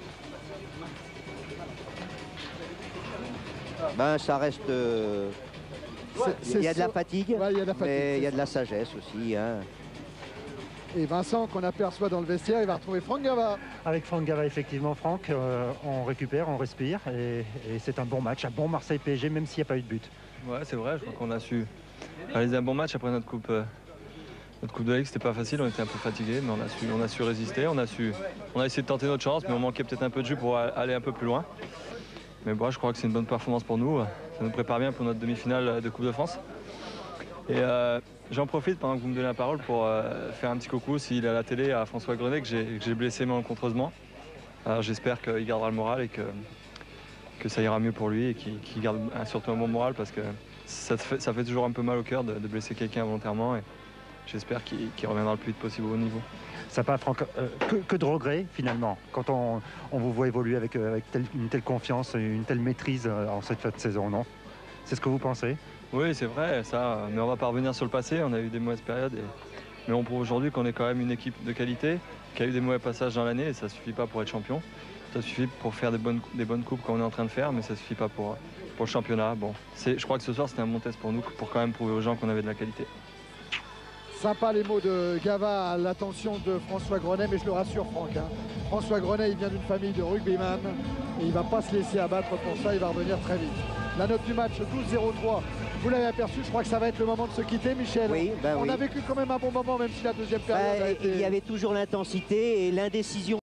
Ben, ça reste... il y a de la fatigue, ouais, il y a de la fatigue, mais il y a de la sagesse aussi. Hein. Et Vincent, qu'on aperçoit dans le vestiaire, il va retrouver Franck Gava. Avec Franck Gava, effectivement, Franck, on récupère, on respire. Et c'est un bon match, un bon Marseille-PSG, même s'il n'y a pas eu de but. Ouais, c'est vrai, je crois qu'on a su réaliser un bon match après notre coupe de Ligue. C'était pas facile, on était un peu fatigués, mais on a su résister. On a essayé de tenter notre chance, mais on manquait peut-être un peu de jus pour aller un peu plus loin. Mais bon, je crois que c'est une bonne performance pour nous. Ça nous prépare bien pour notre demi-finale de Coupe de France. Et j'en profite pendant que vous me donnez la parole pour faire un petit coucou s'il est à la télé à François Grenet que j'ai blessé malencontreusement. Alors j'espère qu'il gardera le moral et que ça ira mieux pour lui et qu'il garde surtout un bon moral parce que ça fait toujours un peu mal au cœur de blesser quelqu'un volontairement et j'espère qu'il reviendra le plus vite possible au haut niveau. Ça pas, Franck, que de regrets finalement quand on vous voit évoluer avec une telle confiance, une telle maîtrise en cette fin de saison, non? C'est ce que vous pensez? Oui, c'est vrai, ça, mais on va pas revenir sur le passé, on a eu des mauvaises périodes, mais on prouve aujourd'hui qu'on est quand même une équipe de qualité, qui a eu des mauvais passages dans l'année et ça suffit pas pour être champion. Ça suffit pour faire des bonnes coupes qu'on est en train de faire, mais ça suffit pas pour le championnat. Bon, je crois que ce soir c'était un bon test pour nous, pour quand même prouver aux gens qu'on avait de la qualité. Sympa les mots de Gava à l'attention de François Grenet, mais je le rassure Franck. Hein. François Grenet, il vient d'une famille de rugbyman et il ne va pas se laisser abattre pour ça, il va revenir très vite. La note du match 12-0-3, vous l'avez aperçu, je crois que ça va être le moment de se quitter, Michel. Oui, on a vécu quand même un bon moment, même si la deuxième période a été... Il y avait toujours l'intensité et l'indécision.